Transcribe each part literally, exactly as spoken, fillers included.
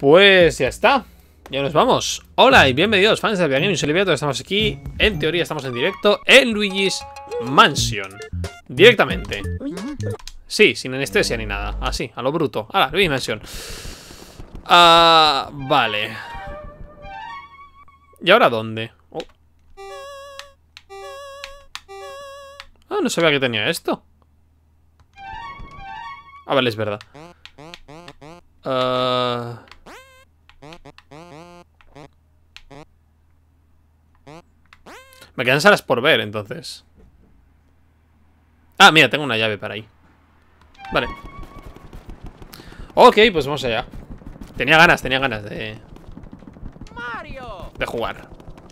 Pues ya está. Ya nos vamos. Hola y bienvenidos, fans de Videogaming. Soy Liviato, estamos aquí. En teoría estamos en directo en Luigi's Mansion. Directamente. Sí, sin anestesia ni nada. Así, a lo bruto. Hala, Luigi's Mansion. Ah, vale. ¿Y ahora dónde? Oh. Ah, no sabía que tenía esto. Ah, vale, es verdad. Ah... Me quedan salas por ver, entonces. Ah, mira, tengo una llave para ahí. Vale. Ok, pues vamos allá. Tenía ganas, tenía ganas de... De jugar.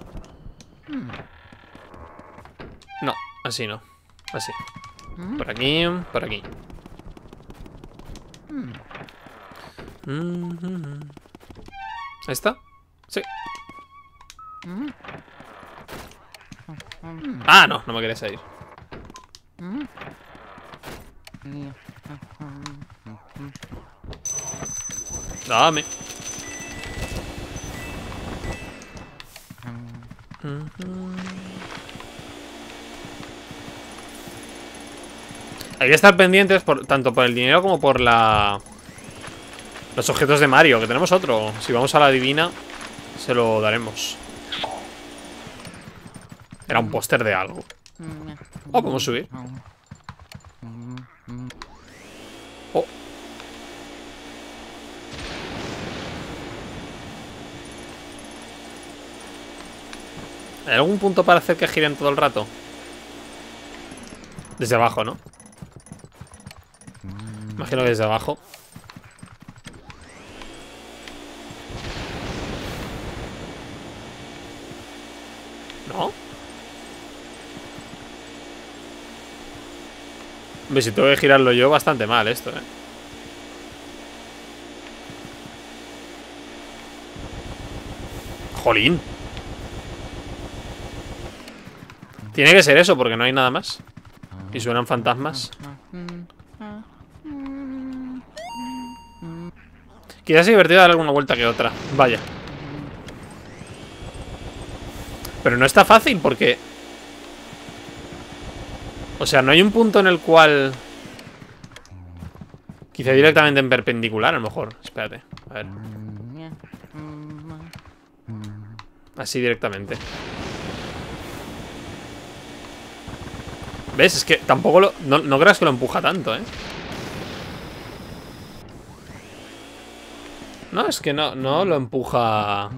No, así no. Así. Por aquí, por aquí. ¿Ahí está? Sí. Ah, no, no me quería salir. Dame. Hay que estar pendientes por, tanto por el dinero como por la... Los objetos de Mario, que tenemos otro. Si vamos a la divina, se lo daremos. Era un póster de algo. Oh, podemos subir. Oh. ¿Hay algún punto para hacer que giren todo el rato? Desde abajo, ¿no? Imagino que desde abajo. ¿No? Hombre, si tengo que girarlo yo, bastante mal esto, ¿eh? ¡Jolín! Tiene que ser eso, porque no hay nada más. Y suenan fantasmas. Quizás es divertido dar alguna vuelta que otra. Vaya. Pero no está fácil porque... O sea, no hay un punto en el cual... Quizá directamente en perpendicular, a lo mejor. Espérate, a ver. Así directamente. ¿Ves? Es que tampoco lo... No, no creas que lo empuja tanto, ¿eh? No, es que no, no lo empuja...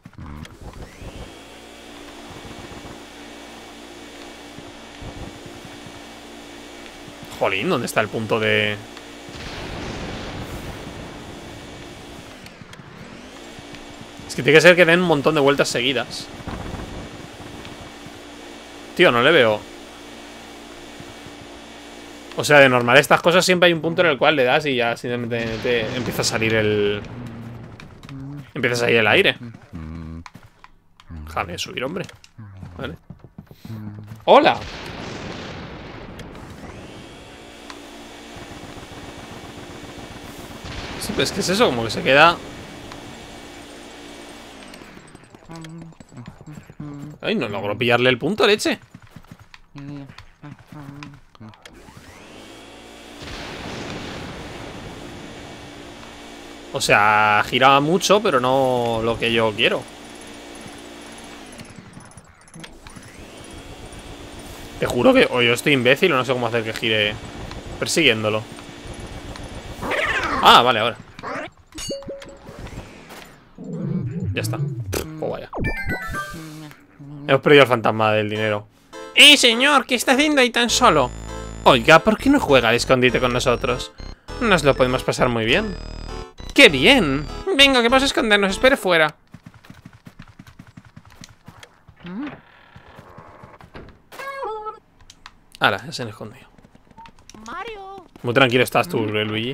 Jolín, ¿dónde está el punto de...? Es que tiene que ser que den un montón de vueltas seguidas. Tío, no le veo. O sea, de normal estas cosas siempre hay un punto en el cual le das y ya simplemente te empieza a salir el... Empieza a salir el aire. Déjame subir, hombre. Vale. ¡Hola! Sí, pues ¿qué es eso? Como que se queda... Ay, no logro pillarle el punto, leche. O sea, giraba mucho, pero no lo que yo quiero. Te juro que o yo estoy imbécil o no sé cómo hacer que gire persiguiéndolo. Ah, vale, ahora. Ya está. Oh, vaya. Hemos perdido el fantasma del dinero. ¡Eh, señor! ¿Qué está haciendo ahí tan solo? Oiga, ¿por qué no juega al escondite con nosotros? Nos lo podemos pasar muy bien. ¡Qué bien! Venga, que vamos a escondernos. Espere fuera. Ahora, ya se han escondido. Mario. Muy tranquilo estás tú, Luigi.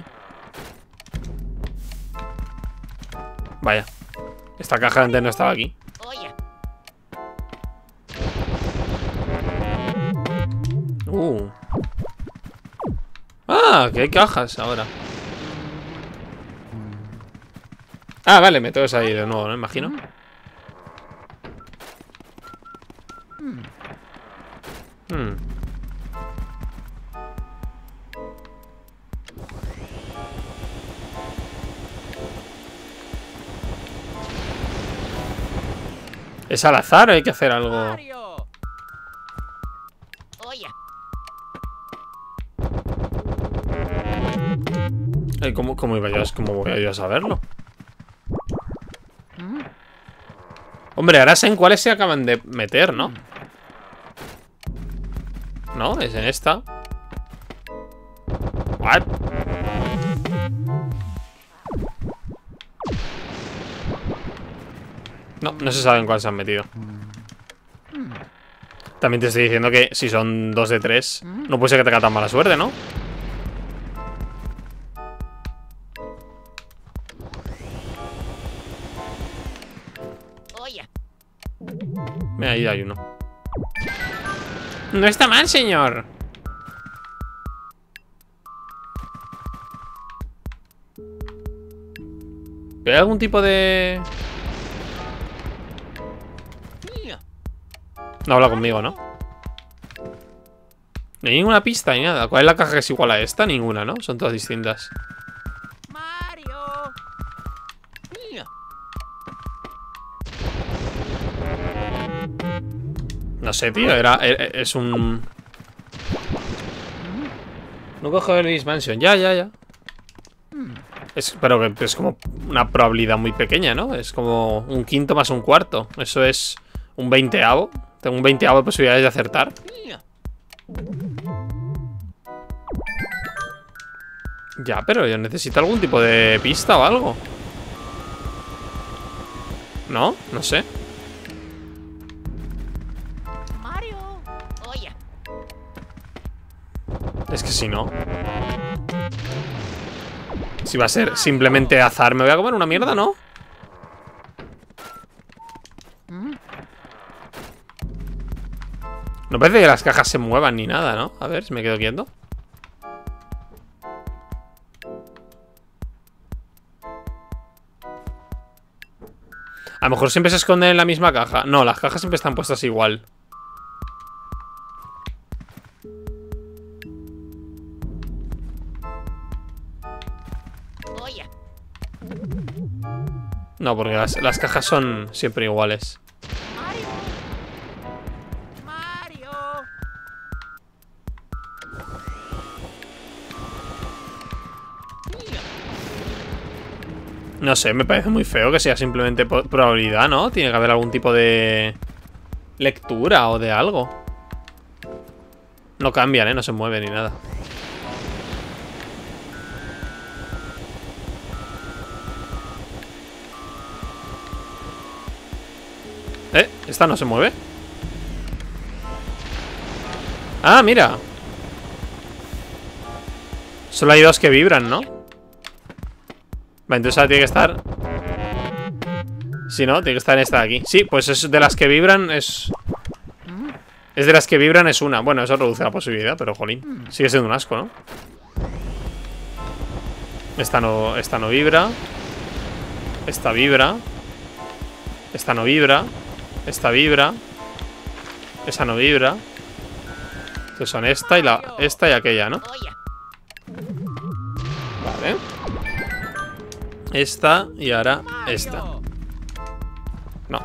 Vaya. Esta caja antes no estaba aquí. Oye. Uh. Ah, que hay cajas ahora. Ah, vale, me tengo que salir de nuevo, ¿no? Imagino. Hmm. ¿Es al azar o hay que hacer algo? Mario. Oye. Ay, ¿Cómo, cómo iba yo? ¿Cómo voy a yo a saberlo? Hombre, ahora sé en cuáles se acaban de meter, ¿no? No, es en esta. What? No, no se sabe en cuál se han metido. También te estoy diciendo que si son dos de tres, no puede ser que tenga tan mala suerte, ¿no? Oye. Mira, ahí hay uno. No está mal, señor. ¿Hay algún tipo de...? No habla conmigo, ¿no? No hay ninguna pista ni nada. ¿Cuál es la caja que es igual a esta? Ninguna, ¿no? Son todas distintas. Mario. No sé, tío. Era, e- es un... No cojo el Luis Mansion. Ya, ya, ya. Es, pero que es como una probabilidad muy pequeña, ¿no? Es como un quinto más un cuarto. Eso es un veinteavo. Tengo un veinteavo de posibilidades de acertar. Ya, pero yo necesito algún tipo de pista o algo. ¿No? No sé. Mario. Oye. Es que si no... Si va a ser simplemente azar, me voy a comer una mierda, ¿no? No parece que las cajas se muevan ni nada, ¿no? A ver si me quedo quieto. A lo mejor siempre se esconden en la misma caja. No, las cajas siempre están puestas igual. Oye. No, porque las, las cajas son siempre iguales. Mario. Mario. No sé, me parece muy feo que sea simplemente po- probabilidad, ¿no? Tiene que haber algún tipo de lectura o de algo. No cambian, ¿eh? No se mueven ni nada. ¿Eh? ¿Esta no se mueve? Ah, mira. Solo hay dos que vibran, ¿no? Vale, entonces ahora tiene que estar... Sí, ¿no? Tiene que estar en esta de aquí. Sí, pues es de las que vibran, es... Es de las que vibran, es una. Bueno, eso reduce la posibilidad, pero jolín. Sigue siendo un asco, ¿no? Esta no, esta no vibra. Esta vibra. Esta no vibra. Esta vibra. Esa no vibra. Entonces son esta y la... Esta y aquella, ¿no? Oye. Vale. Esta y ahora esta. Mario. No.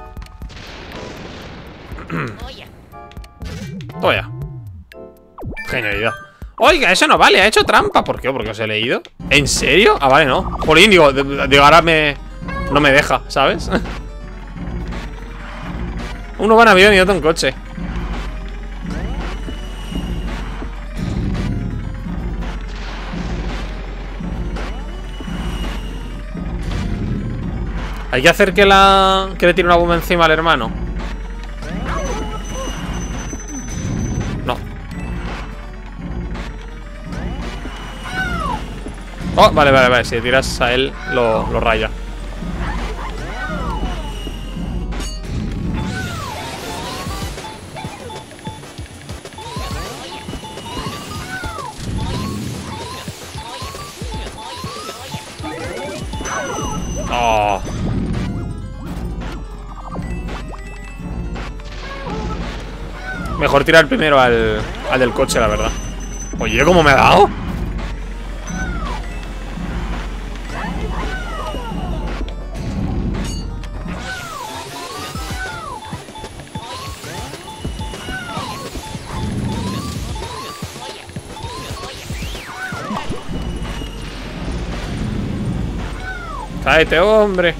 Oye. Vaya. Genialidad. Oiga, eso no vale, ha hecho trampa. ¿Por qué? Porque os he leído. ¿En serio? Ah, vale, no. Jolín, digo, digo ahora me... No me deja, ¿sabes? Uno va en avión y otro en coche. Hay que hacer que la... Que le tire una bomba encima al hermano. No. Oh, vale, vale, vale. Si le tiras a él, lo, lo raya. Oh. Mejor tirar primero al, al del coche, la verdad. Oye, ¿cómo me ha dado? Cállate, hombre.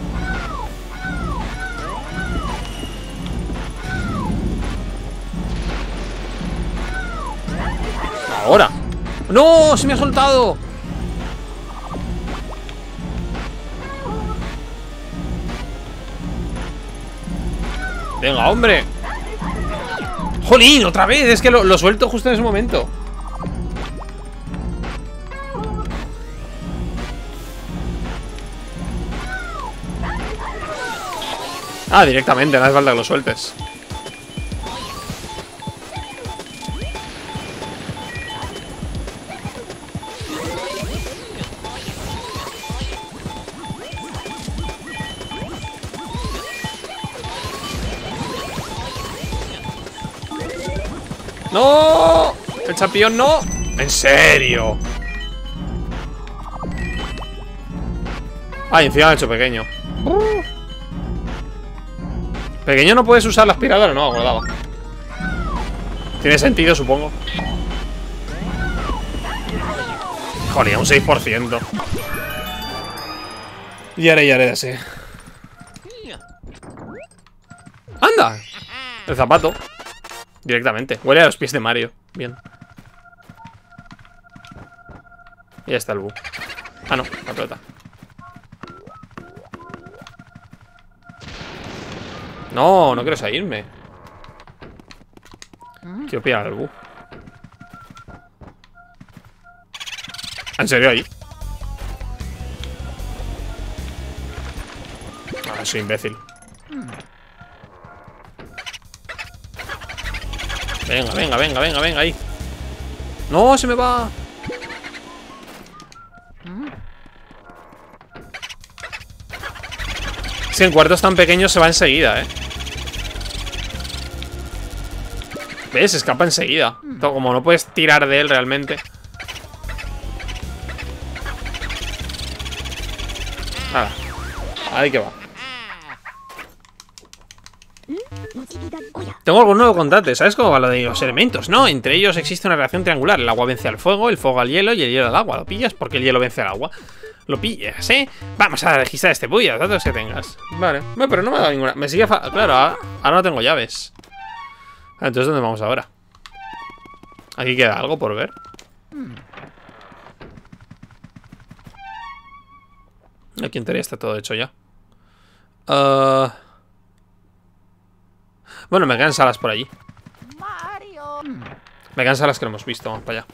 Ahora. ¡No! ¡Se me ha soltado! Venga, hombre. ¡Jolín! ¡Otra vez! Es que lo, lo suelto justo en ese momento. Ah, directamente, no hace falta que lo sueltes. ¡No! ¡El champiñón no! ¿En serio? Ah, encima me ha hecho pequeño. Pequeño no puedes usar la aspiradora, no, acordaba. Tiene sentido, supongo. Joder, un seis por ciento. Y haré, y haré así. ¡Anda! El zapato. Directamente. Huele a los pies de Mario. Bien. Y ya está el bu. Ah, no, la pelota. No, no quiero salirme. Quiero pillar al bu. ¿En serio ahí? Ah, soy imbécil. Venga, venga, venga, venga, venga, ahí. No, se me va. Si en cuartos tan pequeños se va enseguida, eh. ¿Ves? Escapa enseguida. Como no puedes tirar de él realmente. Nada. Ahí que va. Tengo algo nuevo contarte. ¿Sabes cómo va lo de los elementos? No, entre ellos existe una reacción triangular. El agua vence al fuego, el fuego al hielo y el hielo al agua. ¿Lo pillas? Porque el hielo vence al agua. Lo pillas, ¿eh? Vamos a registrar este bulla, los datos que tengas. Vale. Bueno, pero no me ha dado ninguna. Me sigue fa... Claro, ahora, ahora no tengo llaves. Ah, entonces, ¿dónde vamos ahora? Aquí queda algo por ver. Aquí en teoría está todo hecho ya. Uh... Bueno, me quedan salas por allí. Mario. Me quedan salas que no hemos visto. Vamos para allá.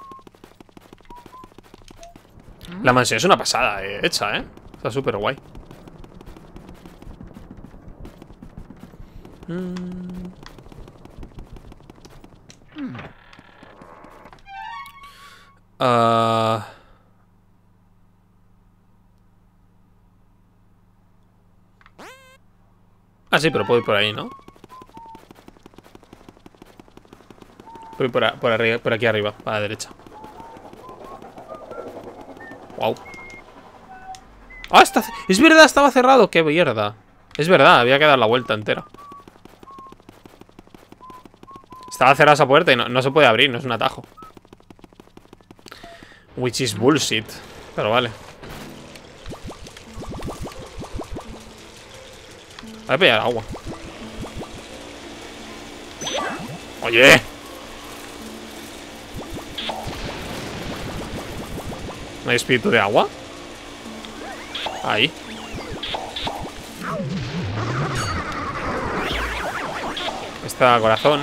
La mansión es una pasada, eh, hecha, ¿eh? Está súper guay. Mm. Uh... Ah, sí, pero puedo ir por ahí, ¿no? Voy por, a, por, arriba, por aquí arriba, a la derecha. Wow. ¡Ah! Está, es verdad, estaba cerrado. ¡Qué mierda! Es verdad, había que dar la vuelta entera. Estaba cerrada esa puerta y no, no se puede abrir, no es un atajo. Which is bullshit. Pero vale. Voy a pillar agua. ¡Oye! ¿No hay espíritu de agua? Ahí. Está corazón.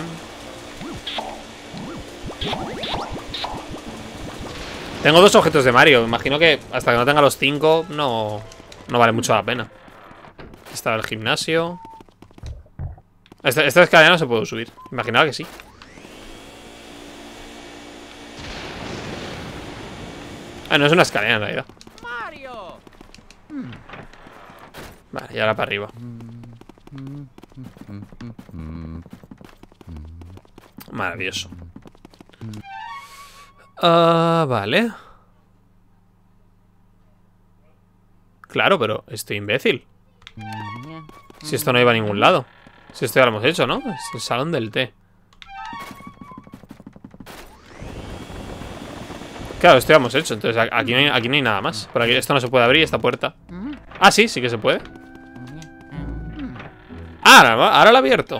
Tengo dos objetos de Mario. Me imagino que hasta que no tenga los cinco no, no vale mucho la pena. Aquí está el gimnasio. Esta, esta escalera no se puede subir. Imaginaba que sí. Ah, no es una escalera en realidad. Mario. Vale, y ahora para arriba. Maravilloso. Ah, vale. Claro, pero estoy imbécil. Si esto no iba a ningún lado. Si esto ya lo hemos hecho, ¿no? Es el salón del té. Claro, esto ya hemos hecho. Entonces aquí no hay, aquí no hay nada más. Por aquí esto no se puede abrir, esta puerta. Ah, sí, sí que se puede. Ah, ahora, ahora la he abierto.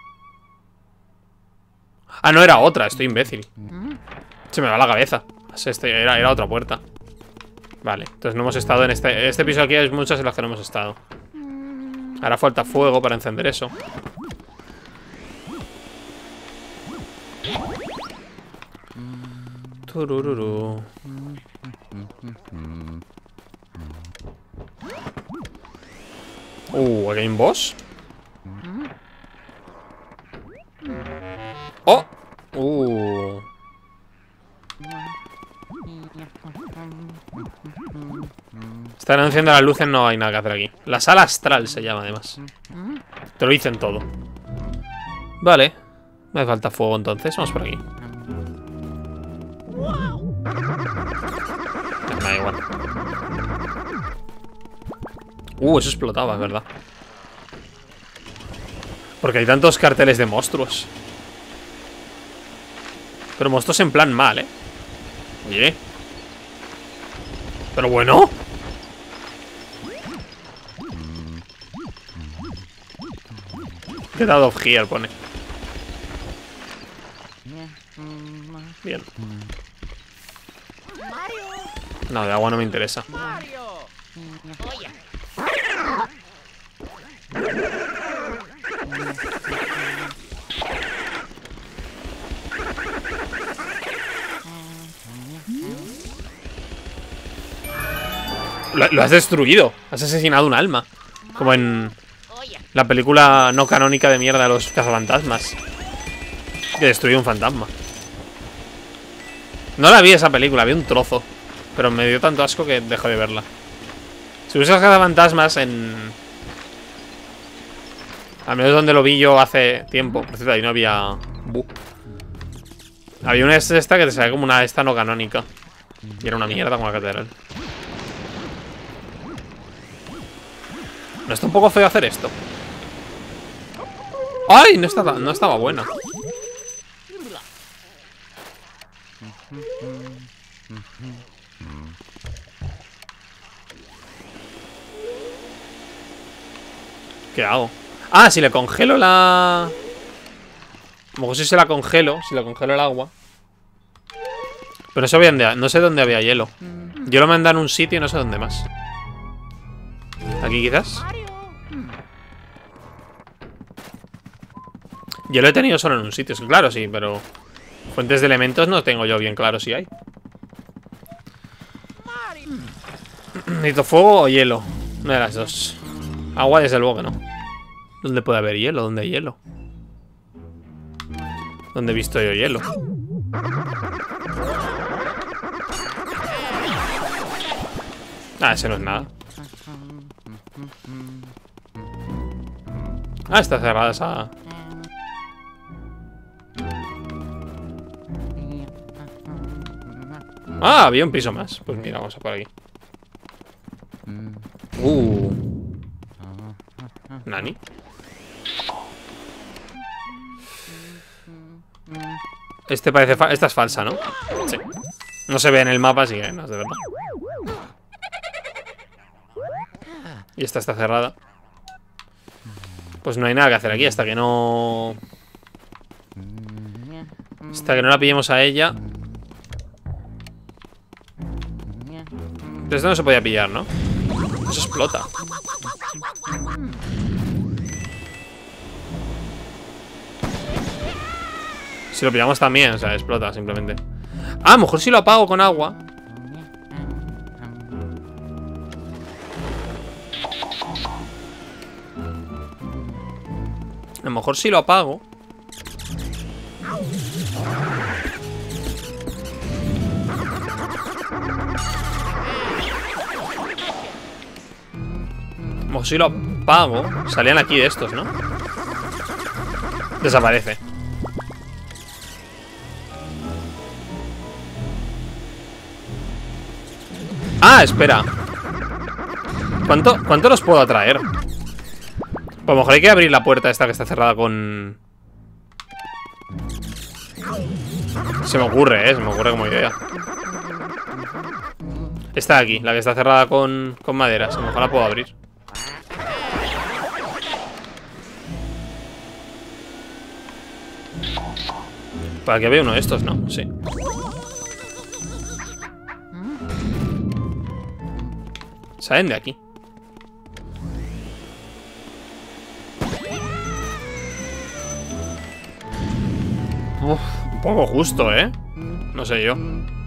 Ah, no, era otra, estoy imbécil. Se me va la cabeza. Este, era, era otra puerta. Vale, entonces no hemos estado en este... Este piso aquí hay muchas en las que no hemos estado. Ahora falta fuego para encender eso. Turururu. Uh, ¿aquí hay un boss? ¡Oh! Uh. Están anunciando las luces, no hay nada que hacer aquí. La sala astral se llama, además. Te lo dicen todo. Vale. Me falta fuego, entonces. Vamos por aquí. Me da igual. Uh, eso explotaba, es verdad. Porque hay tantos carteles de monstruos. Pero monstruos en plan mal, ¿eh? Oye. Pero bueno. Get out of here, pone. Bien. No, de agua no me interesa. Lo, lo has destruido. Has asesinado un alma. Como en la película no canónica de mierda de los cazafantasmas. Que destruyó un fantasma. No la vi esa película, vi un trozo. Pero me dio tanto asco que dejé de verla. Si usas cazafantasmas en... Al menos donde lo vi yo hace tiempo. Por cierto, ahí no había... Buh. Había una esta que te salía como una esta no canónica. Y era una mierda como la catedral. ¿No está un poco feo hacer esto? ¡Ay! No estaba, no estaba buena. ¿Qué hago? Ah, si le congelo la... A lo mejor si se la congelo. Si le congelo el agua. Pero no sé dónde, no sé dónde había hielo. Yo lo mandé en un sitio y no sé dónde más. ¿Aquí quizás? Yo lo he tenido solo en un sitio, claro, sí, pero... Fuentes de elementos no tengo yo bien claro si hay. Necesito fuego o hielo. Una de las dos. Agua desde luego que no. ¿Dónde puede haber hielo? ¿Dónde hay hielo? ¿Dónde he visto yo hielo? Ah, ese no es nada. Ah, está cerrada esa... Ah, había un piso más. Pues mira, vamos a por aquí. Uh. ¿Nani? Este parece... Fa Esta es falsa, ¿no? Sí. No se ve en el mapa, así que no es de verdad. Y esta está cerrada. Pues no hay nada que hacer aquí hasta que no... Hasta que no la pillemos a ella. Pero esto no se podía pillar, ¿no? Eso explota. Si lo pillamos también, o sea, explota simplemente. Ah, a lo mejor si lo apago con agua. A lo mejor si lo apago. O si lo apago. Salían aquí de estos, ¿no? Desaparece. Ah, espera. ¿Cuánto, cuánto los puedo atraer? Pues a lo mejor hay que abrir la puerta esta que está cerrada con... Se me ocurre, ¿eh? Se me ocurre como idea. Esta de aquí, la que está cerrada con, con madera. A lo mejor la puedo abrir. Para que vea uno de estos, ¿no? Sí. Salen de aquí. Uf, un poco justo, ¿eh? No sé yo.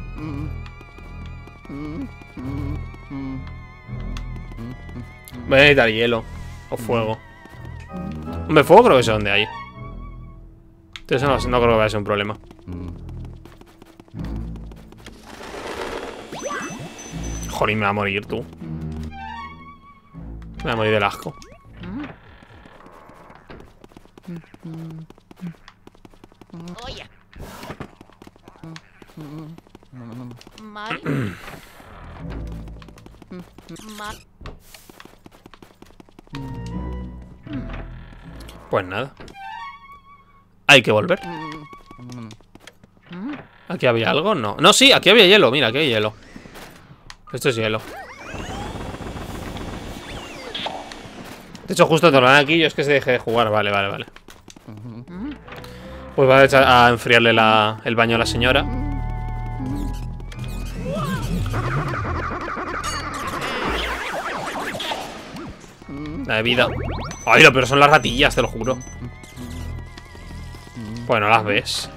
Voy a necesitar hielo. O fuego. Hombre, fuego creo que sé dónde hay. Entonces no, no creo que vaya a ser un problema. Joder, me va a morir, tú. Me voy a morir del asco. Oye. Mari. Mar. Pues nada. Hay que volver. ¿Aquí había algo? No. No, sí, aquí había hielo. Mira, aquí hay hielo. Esto es hielo. De hecho, justo te lo dan aquí. Yo es que se deje de jugar. Vale, vale, vale. Pues va a echar a enfriarle la, el baño a la señora. La bebida. Ay, lo peor son las ratillas, te lo juro. Pues no las ves.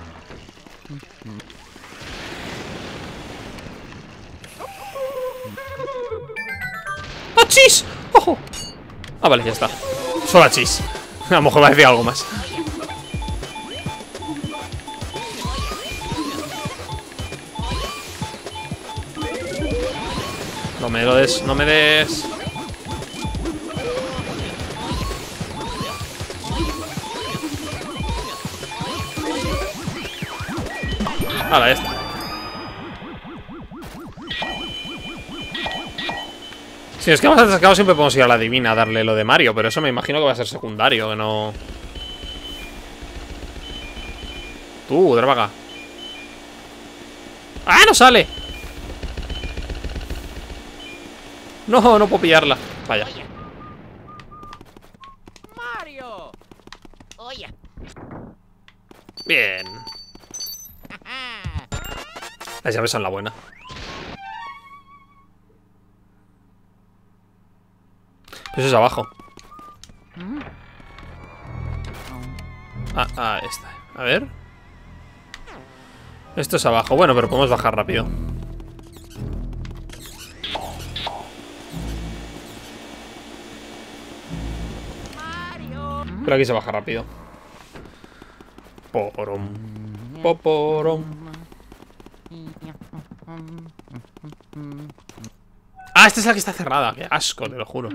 ¡Achis! ¡Ojo! Ah, vale, ya está. Solo achis. A lo mejor va a decir algo más. No me lo des, no me des. Ahora, ya está. Si es que más atascado siempre podemos ir a la divina a darle lo de Mario, pero eso me imagino que va a ser secundario, que no... Tú, Dravaga. ¡Ah, no sale! No, no puedo pillarla. Vaya. Mario. Oye. Bien. Las llaves son la buena. Eso es abajo. Ah, ah, esta. A ver. Esto es abajo. Bueno, pero podemos bajar rápido. Mario. Pero aquí se baja rápido. Porom. Poporom. Ah, esta es la que está cerrada. Qué asco, te lo juro.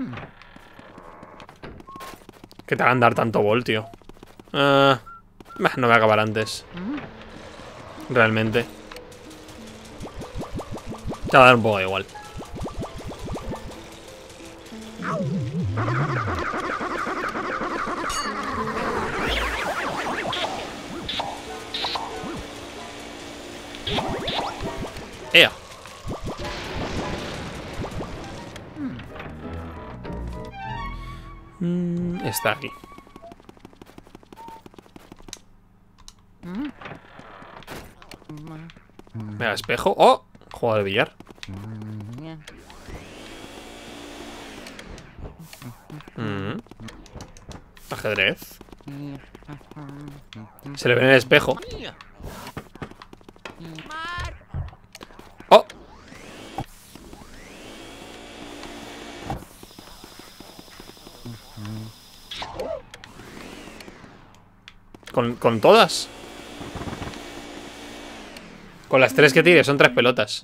Que te hagan dar tanto voltio. Uh, no voy a acabar antes. Realmente. Te va a dar un poco igual. ¡Ea! Mm, está aquí. Venga, espejo. ¡Oh! Juego de billar. Mm. Ajedrez. Se le ve en el espejo. ¡Oh! ¿Con, con todas? Con las tres que tire, son tres pelotas.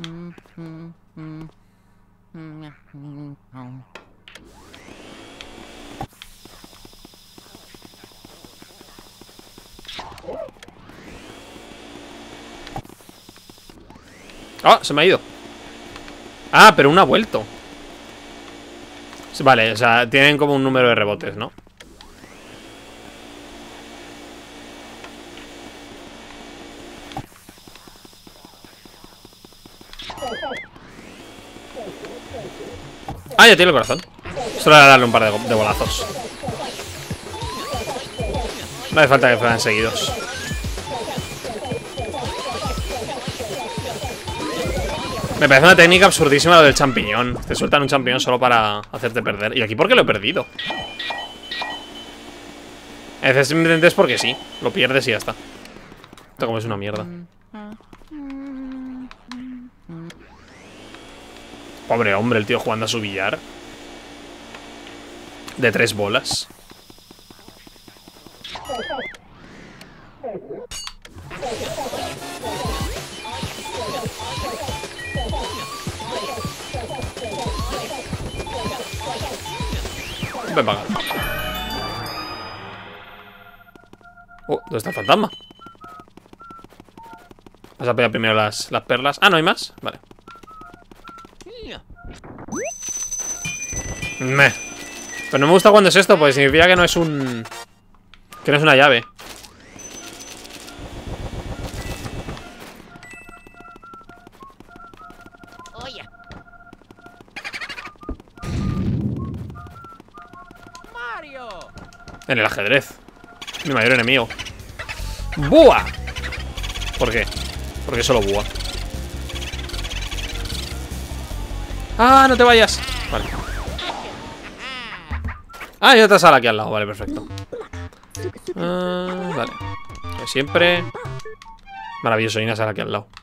¡Ah! Se me ha ido. Ah, pero uno ha vuelto. Vale, o sea, tienen como un número de rebotes, ¿no? Ah, ya tiene el corazón. Solo era darle un par de, de bolazos. No hace falta que fueran seguidos. Me parece una técnica absurdísima lo del champiñón. Te sueltan un champiñón solo para hacerte perder. ¿Y aquí por qué lo he perdido? A veces simplemente es porque sí. Lo pierdes y ya está. Esto como es una mierda. Pobre hombre, el tío jugando a su billar. De tres bolas. Ven para acá. Oh, ¿dónde está el fantasma? Vas a pegar primero las, las perlas. Ah, ¿no hay más? Vale. Meh. Pero no me gusta cuando es esto, porque significa que no es un... Que no es una llave. Oye. Mario. En el ajedrez. Mi mayor enemigo. ¡Búa! ¿Por qué? Porque solo búa. ¡Ah, no te vayas! Vale. Ah, hay otra sala aquí al lado. Vale, perfecto. Ah, vale. Como siempre. Maravilloso, hay una sala aquí al lado.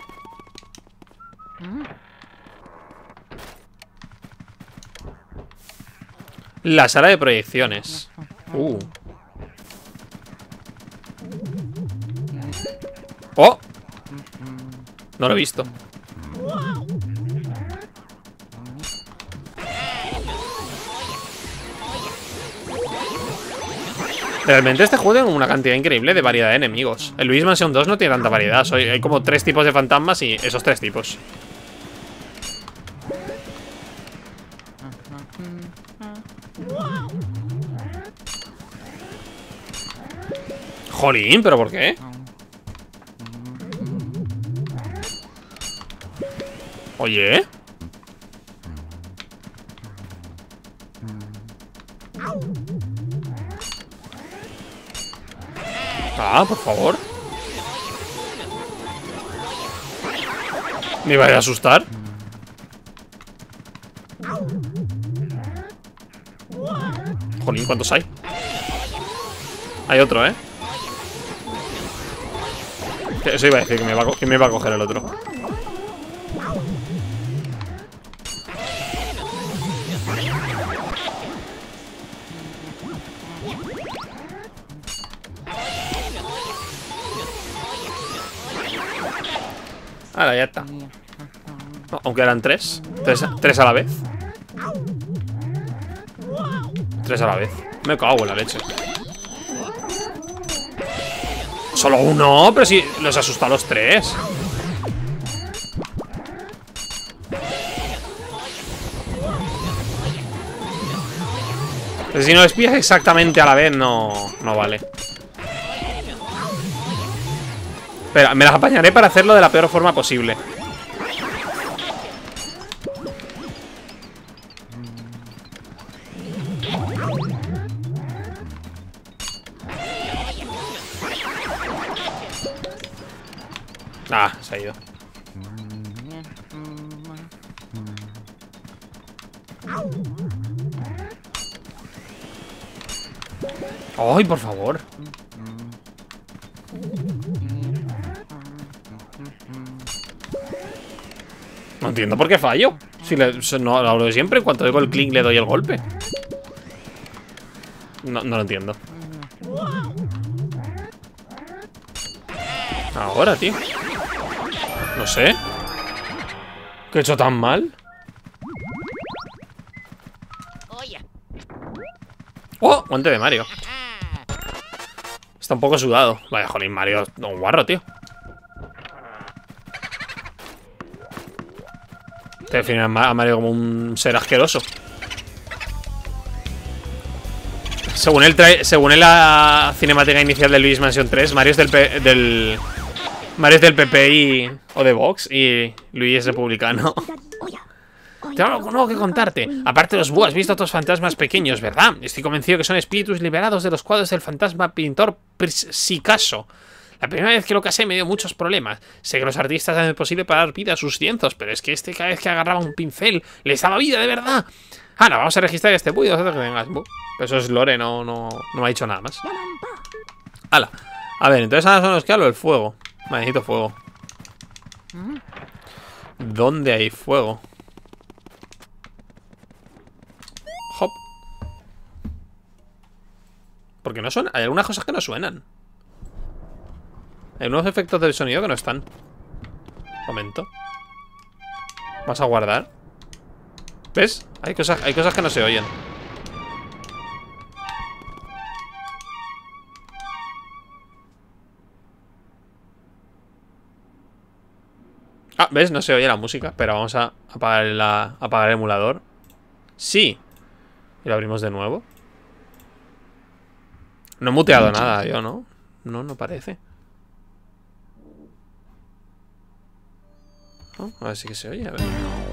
La sala de proyecciones. Uh. ¡Oh! No lo he visto. Realmente este juego tiene una cantidad increíble de variedad de enemigos. El Luigi's Mansion dos no tiene tanta variedad. Hay como tres tipos de fantasmas y esos tres tipos. Jolín, ¿pero por qué? Oye. Ah, por favor. Me iba a asustar. Jolín, ¿cuántos hay? Hay otro, ¿eh? Eso iba a decir, que me va a, que me va a coger el otro. Ahora ya está. No, aunque eran tres. tres. Tres a la vez. Tres a la vez. Me cago en la leche. Solo uno, pero si los asusta a los tres. Pero si no les pillas exactamente a la vez, no, no vale. Espera, me las apañaré para hacerlo de la peor forma posible. Ah, se ha ido. ¡Ay, por favor! No entiendo por qué fallo. Si le, no lo hablo de siempre, en cuanto digo el clink le doy el golpe. No, no lo entiendo. Ahora, tío. No sé. ¿Qué he hecho tan mal? Oye. ¡Oh! Guante de Mario. Está un poco sudado. Vaya, jolín, Mario. Un guarro, tío. Te define a Mario como un ser asqueroso. Según él, trae, según él la cinemática inicial de Luigi's Mansion tres, Mario es del, P, del Mario es del P P y, o de Vox y Luigi es republicano. Tengo algo nuevo que contarte. Aparte de los búhos, has visto otros fantasmas pequeños, ¿verdad? Estoy convencido que son espíritus liberados de los cuadros del fantasma pintor Picasso. La primera vez que lo casé me dio muchos problemas. Sé que los artistas hacen lo posible para dar vida a sus lienzos, pero es que este cada vez que agarraba un pincel les daba vida de verdad. Ahora, vamos a registrar este buido hasta que vengas. Pero eso es lore, no, no, no me ha dicho nada más. Hala. A ver, entonces ahora solo nos queda lo del fuego. Vale, necesito fuego. ¿Dónde hay fuego? Hop. Porque no suena. Hay algunas cosas que no suenan. Hay unos efectos del sonido que no están. Momento. Vamos a guardar. ¿Ves? Hay cosas, hay cosas que no se oyen. Ah, ¿ves? No se oye la música. Pero vamos a apagar, la, apagar el emulador. Sí. Y lo abrimos de nuevo. No he muteado nada, yo, ¿no? No, no parece. Oh, a ver si que se oye, a ver.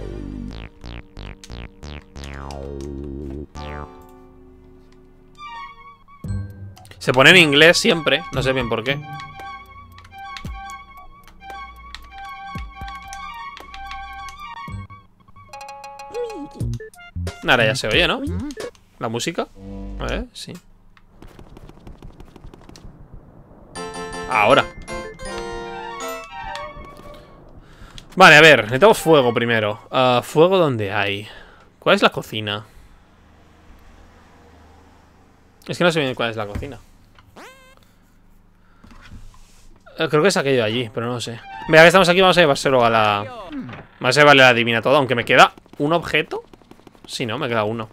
Se pone en inglés siempre, no sé bien por qué. Ahora ya se oye, ¿no? La música. A ver, sí. Ahora. Vale, a ver, necesitamos fuego primero. uh, ¿Fuego dónde hay? ¿Cuál es la cocina? Es que no sé bien cuál es la cocina. uh, Creo que es aquello de allí, pero no sé. Venga, que estamos aquí, vamos a llevárselo a la... Vamos a llevarle a la divina todo, aunque me queda un objeto. Sí, no, me queda uno.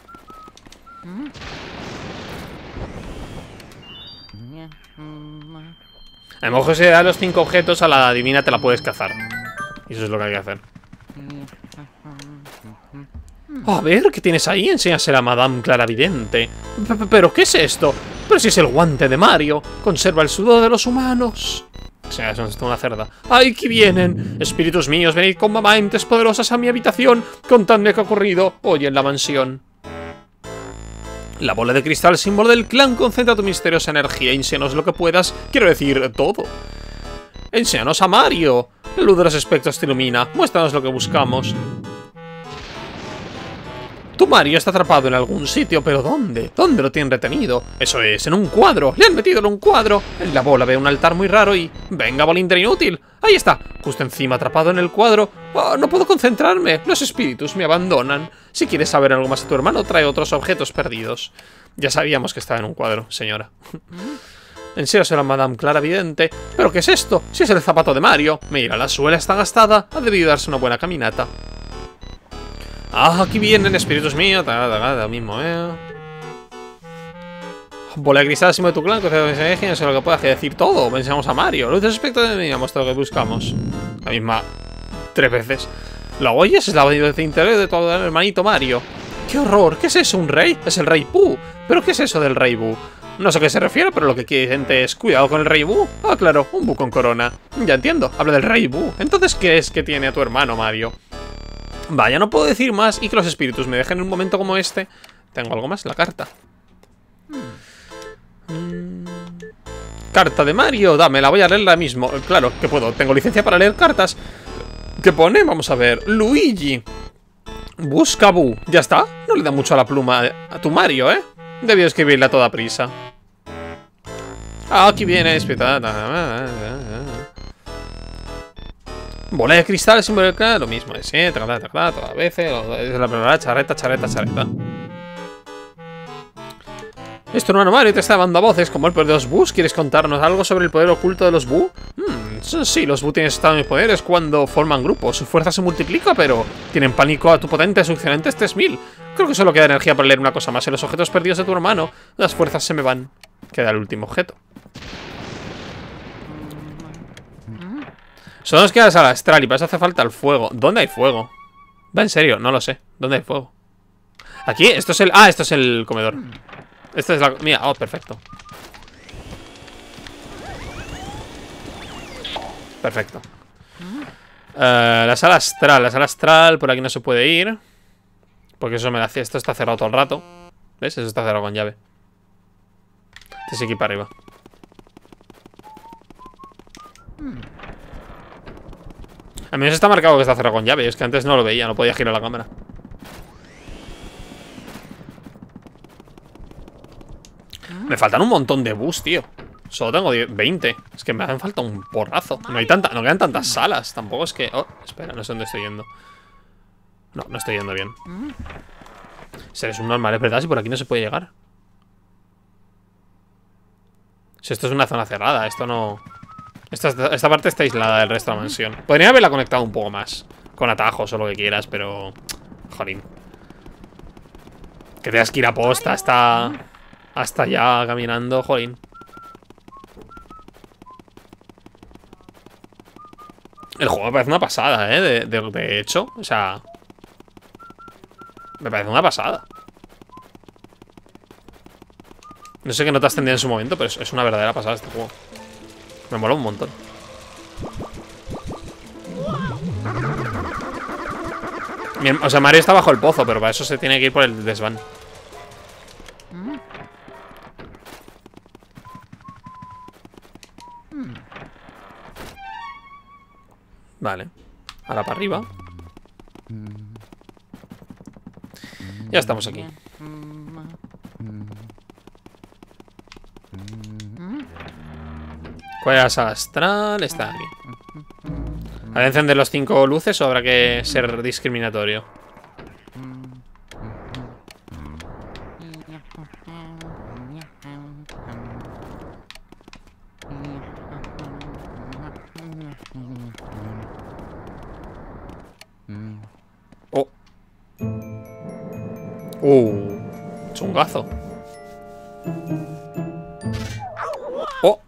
A lo mejor si le das los cinco objetos a la divina te la puedes cazar. Y eso es lo que hay que hacer. A ver, ¿qué tienes ahí? Enséñasela a Madame Claravidente. ¿Pero qué es esto? Pero si es el guante de Mario. Conserva el sudor de los humanos. O sea, es una cerda. ¡Ay, que vienen! Espíritus míos, venid con mamá entes poderosas a mi habitación. Contadme qué ha ocurrido hoy en la mansión. La bola de cristal, símbolo del clan, concentra tu misteriosa energía. Enséñanos lo que puedas. Quiero decir, todo. Enséñanos a Mario. La luz de los espectros te ilumina. Muéstranos lo que buscamos. Tu Mario está atrapado en algún sitio, pero ¿dónde? ¿Dónde lo tienen retenido? Eso es, en un cuadro. Le han metido en un cuadro. En la bola ve un altar muy raro y... ¡Venga, bolindra inútil! Ahí está, justo encima, atrapado en el cuadro. Oh, no puedo concentrarme. Los espíritus me abandonan. Si quieres saber algo más de tu hermano, trae otros objetos perdidos. Ya sabíamos que estaba en un cuadro, señora. Enséñaselo a Madame Claravidente. ¿Pero qué es esto? Si es el zapato de Mario. Mira, la suela está gastada. Ha debido darse una buena caminata. Ah, aquí vienen espíritus míos. Lo mismo, eh. Bola de cristal, símbolo de tu clan. No sé lo que puede hacer decir todo. Pensamos a Mario. Luz de aspecto de mí. Todo lo que buscamos. La misma. Tres veces. ¿La oyes? Es la voz de interés de tu hermanito Mario. ¡Qué horror! ¿Qué es eso? ¿Un rey? Es el rey Boo. ¿Pero qué es eso del rey Boo? No sé a qué se refiere, pero lo que quiere gente es cuidado con el rey Boo. Ah, claro, un Boo con corona. Ya entiendo, habla del rey Boo. Entonces, ¿qué es que tiene a tu hermano Mario? Vaya, no puedo decir más y que los espíritus me dejen en un momento como este. Tengo algo más, la carta. Hmm. Carta de Mario, dame, la voy a leer ahora mismo. Claro, que puedo, tengo licencia para leer cartas. ¿Qué pone? Vamos a ver. Luigi. Busca Boo. ¿Ya está? No le da mucho a la pluma a tu Mario, ¿eh? Debió escribirla a toda prisa. Ah, aquí viene. Bola de cristal, símbolo del clan, lo mismo. Sí, tacata, tacata, todas las veces. Es la primera charreta, charreta, charreta. Esto, hermano Mario, te está dando voces como el poder de los Boos. ¿Quieres contarnos algo sobre el poder oculto de los Boo? Hmm, sí, los Boo tienen estado en mis poderes cuando forman grupos. Su fuerza se multiplica, pero tienen pánico a tu potente succionante tres mil. Creo que solo queda energía para leer una cosa más. En los objetos perdidos de tu hermano, las fuerzas se me van. Queda el último objeto. Solo nos queda la sala astral y para eso hace falta el fuego. ¿Dónde hay fuego? Va, en serio, no lo sé. ¿Dónde hay fuego? Aquí, esto es el... Ah, esto es el comedor. Esta es la... Mira, oh, perfecto. Perfecto. Uh, la sala astral. La sala astral, por aquí no se puede ir. Porque eso me da... Esto está cerrado todo el rato. ¿Ves? Eso está cerrado con llave. Este es aquí para arriba. A mí está marcado que está cerrado con llave. Es que antes no lo veía, no podía girar la cámara. Me faltan un montón de bus, tío. Solo tengo veinte. Es que me hacen falta un porrazo. No hay tanta, no quedan tantas salas. Tampoco es que... Oh, espera, no sé dónde estoy yendo. No, no estoy yendo bien. Seres un normal, es verdad, si por aquí no se puede llegar. Si esto es una zona cerrada, esto no... Esta, esta parte está aislada del resto de la mansión. Podría haberla conectado un poco más. Con atajos o lo que quieras, pero... Jolín. Que tengas que ir a posta hasta... Hasta allá caminando, jolín. El juego me parece una pasada, ¿eh? De, de, de hecho, o sea... Me parece una pasada. No sé qué notas tendría en su momento, pero es, es una verdadera pasada este juego. Me mola un montón. Bien, o sea, Mario está bajo el pozo, pero para eso se tiene que ir por el desván. Vale. Ahora para arriba. Ya estamos aquí. ¿Cuál es la sala astral? Está aquí. ¿Habrá que encender los cinco luces o habrá que ser discriminatorio? Oh. Uh. Chungazo. Oh.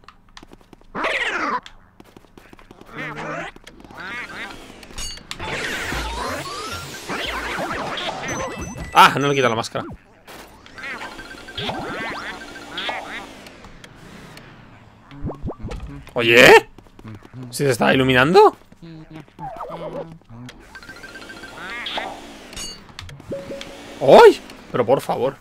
Ah, no le quita la máscara. Oye, ¿si se está iluminando? ¡Ay! Pero por favor.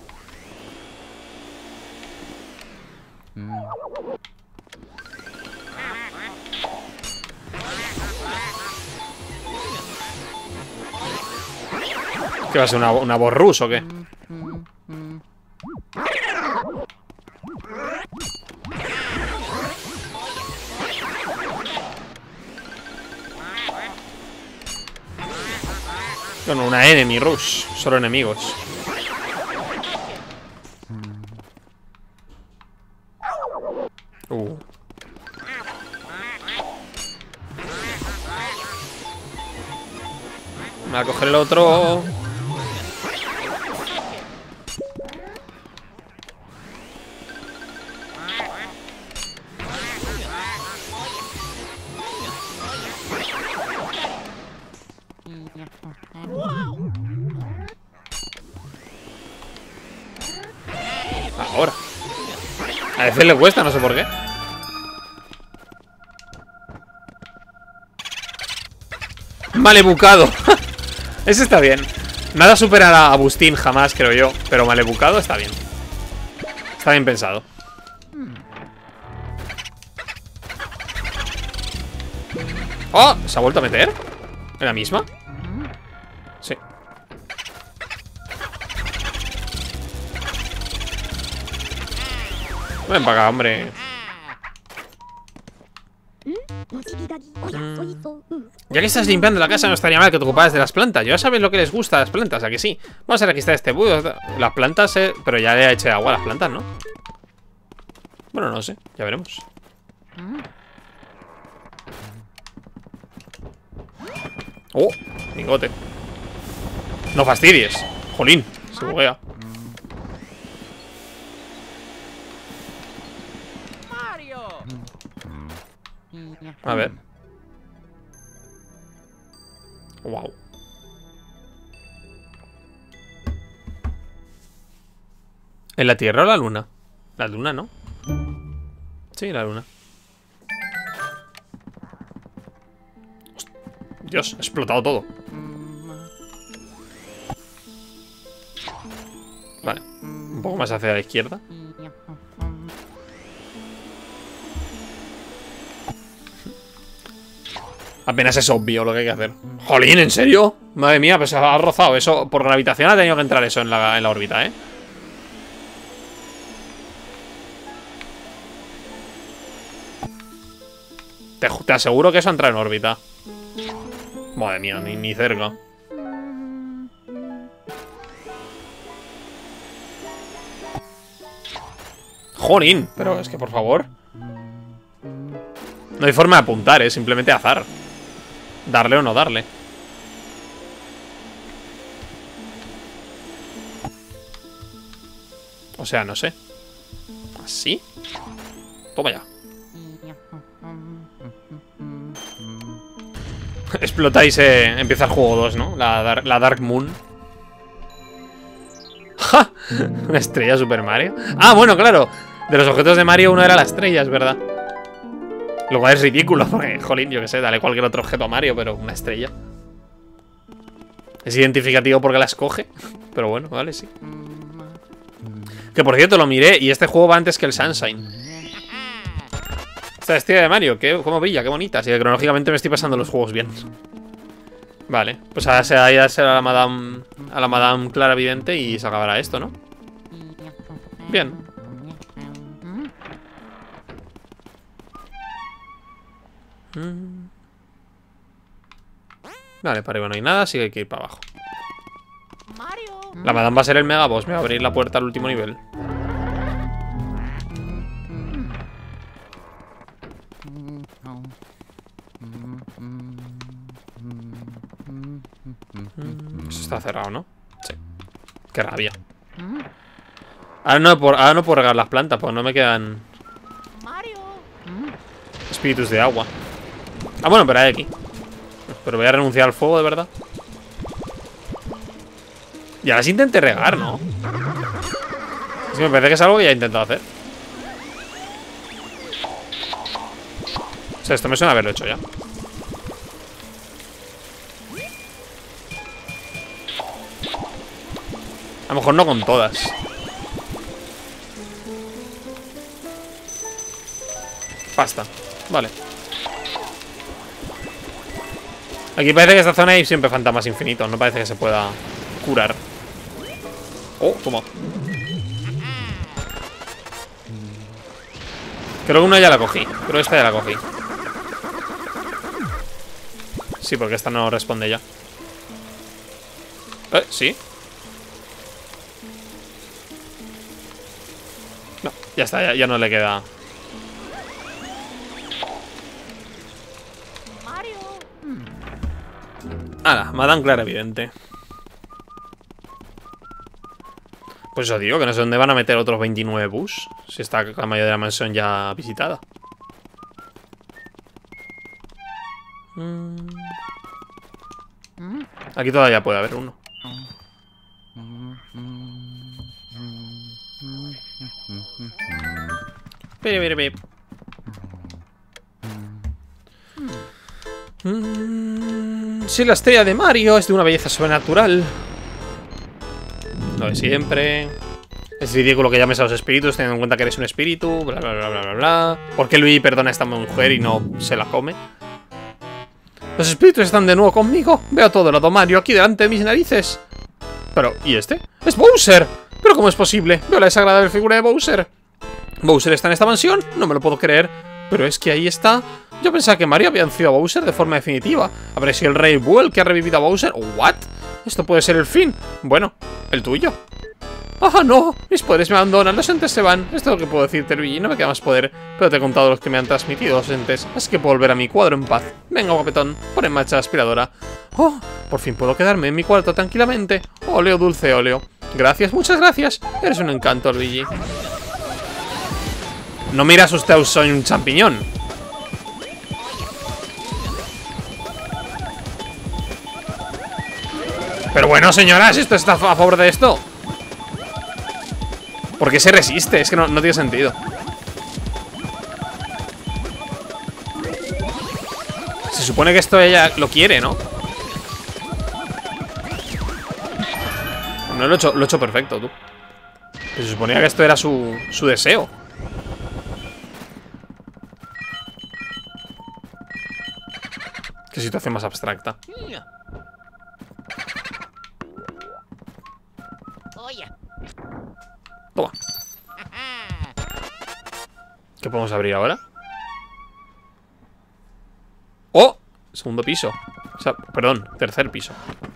¿Qué va a ser? ¿Una, una borrus o qué? Bueno, una enemy rush. Solo enemigos. Uh. Me voy a coger el otro. Ahora. A veces le cuesta, no sé por qué. Malebucado. Ese está bien. Nada superará a Bustín jamás, creo yo. Pero Malebucado está bien. Está bien pensado. ¡Oh! ¿Se ha vuelto a meter? ¿En la misma? Sí. Ven para acá, hombre. Mm. Ya que estás limpiando la casa, no estaría mal que te ocuparas de las plantas. Ya sabes lo que les gusta a las plantas, ¿a que sí? Vamos a requistar este bus. Las plantas, eh... pero ya le ha hecho agua a las plantas, ¿no? Bueno, no sé, ya veremos. Oh, lingote. No fastidies. Jolín, se buguea. A ver. Wow. ¿En la Tierra o la Luna? La Luna, ¿no? Sí, la Luna. Dios, ha explotado todo. Vale, un poco más hacia la izquierda. Apenas es obvio lo que hay que hacer. ¡Jolín! ¿En serio? Madre mía, pues ha rozado eso. Por gravitación ha tenido que entrar eso en la, en la órbita, ¿eh? Te, te aseguro que eso ha entrado en órbita. Madre mía, ni, ni cerca. ¡Jolín! Pero es que, por favor. No hay forma de apuntar, ¿eh? Simplemente azar. Darle o no darle. O sea, no sé. ¿Así? Toma ya. Explota y se empieza el juego dos, ¿no? La, dar la Dark Moon. ¡Ja! Una estrella Super Mario. Ah, bueno, claro. De los objetos de Mario uno era la estrella, es verdad. Lo cual es ridículo, porque, jolín, yo que sé, dale cualquier otro objeto a Mario, pero una estrella. Es identificativo porque la escoge. Pero bueno, vale, sí. Que por cierto, lo miré y este juego va antes que el Sunshine. Esta estrella de Mario, ¿qué, cómo brilla, qué bonita. Así que cronológicamente me estoy pasando los juegos bien. Vale, pues ahora se va a ir a ser a la Madame, a la Madame Claravidente y se acabará esto, ¿no? Bien. Vale, para arriba no hay nada, así que hay que ir para abajo. La Madame va a ser el Mega Boss, me va a abrir la puerta al último nivel. Eso está cerrado, ¿no? Sí. Qué rabia. Ahora no, por, ahora no puedo regar las plantas, pues no me quedan espíritus de agua. Ah, bueno, pero hay aquí. Pero voy a renunciar al fuego, de verdad. Y ahora sí intenté regar, ¿no? Es que me parece que es algo que ya he intentado hacer. O sea, esto me suena haberlo hecho ya. A lo mejor no con todas. Basta. Vale. Aquí parece que esta zona hay siempre fantasmas infinitos. No parece que se pueda curar. Oh, toma. Creo que una ya la cogí. Creo que esta ya la cogí. Sí, porque esta no responde ya. Eh, sí. No, ya está, ya, ya no le queda. Hala, Madame Claravidente. Pues os digo que no sé dónde van a meter otros veintinueve bus. Si está la mayoría de la mansión ya visitada. Aquí todavía puede haber uno. Pere, pere, pere. Mm, si la estrella de Mario es de una belleza sobrenatural. Lo de siempre. Es ridículo que llames a los espíritus teniendo en cuenta que eres un espíritu. Bla, bla, bla, bla, bla, bla. ¿Por qué Luigi perdona a esta mujer y no se la come? Los espíritus están de nuevo conmigo. Veo todo el lado Mario aquí delante de mis narices. Pero, ¿y este? ¡Es Bowser! ¿Pero cómo es posible? Veo la desagradable figura de Bowser. ¿Bowser está en esta mansión? No me lo puedo creer. Pero es que ahí está. Yo pensaba que Mario había vencido a Bowser de forma definitiva. ¿Habrá sido el Rey Boo el que ha revivido a Bowser? ¿What? Esto puede ser el fin. Bueno, el tuyo. ¡Ah, no! Mis poderes me abandonan, los entes se van. Es todo lo que puedo decirte, Luigi, no me queda más poder. Pero te he contado los que me han transmitido los entes, así que puedo volver a mi cuadro en paz. Venga, guapetón, pon en marcha la aspiradora. ¡Oh! Por fin puedo quedarme en mi cuarto tranquilamente. Oleo, dulce óleo. Gracias, muchas gracias. Eres un encanto, Luigi. No miras usted, soy un champiñón. Pero bueno, señoras, ¿esto está a favor de esto? ¿Por qué se resiste? Es que no, no tiene sentido. Se supone que esto ella lo quiere, ¿no? No lo he hecho, lo he hecho perfecto, tú. Se suponía que esto era su, su deseo. Qué situación más abstracta. Oye. Toma. ¿Qué podemos abrir ahora? ¡Oh! Segundo piso. O sea, perdón, tercer piso.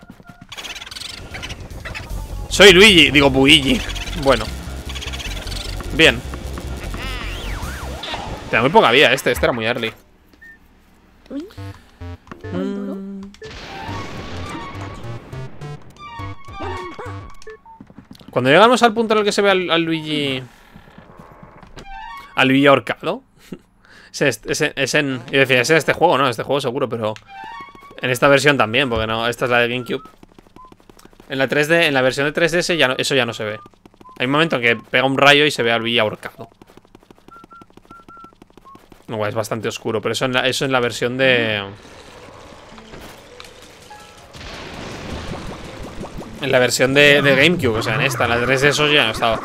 Soy Luigi, digo Luigi. Bueno. Bien. Te da muy poca vida este, este era muy early. Mm. Cuando llegamos al punto en el que se ve al, al Luigi... Al Luigi ahorcado. Es, es, es en... Y decía, es en este juego, ¿no? Este juego seguro, pero... En esta versión también, porque no... Esta es la de GameCube. En la tres D, en la versión de tres D S ya no, eso ya no se ve. Hay un momento en que pega un rayo y se ve al Luigi ahorcado. No, es bastante oscuro, pero eso en la, eso en la versión de... En la versión de, de GameCube, o sea, en esta, en la tres D eso ya no estaba.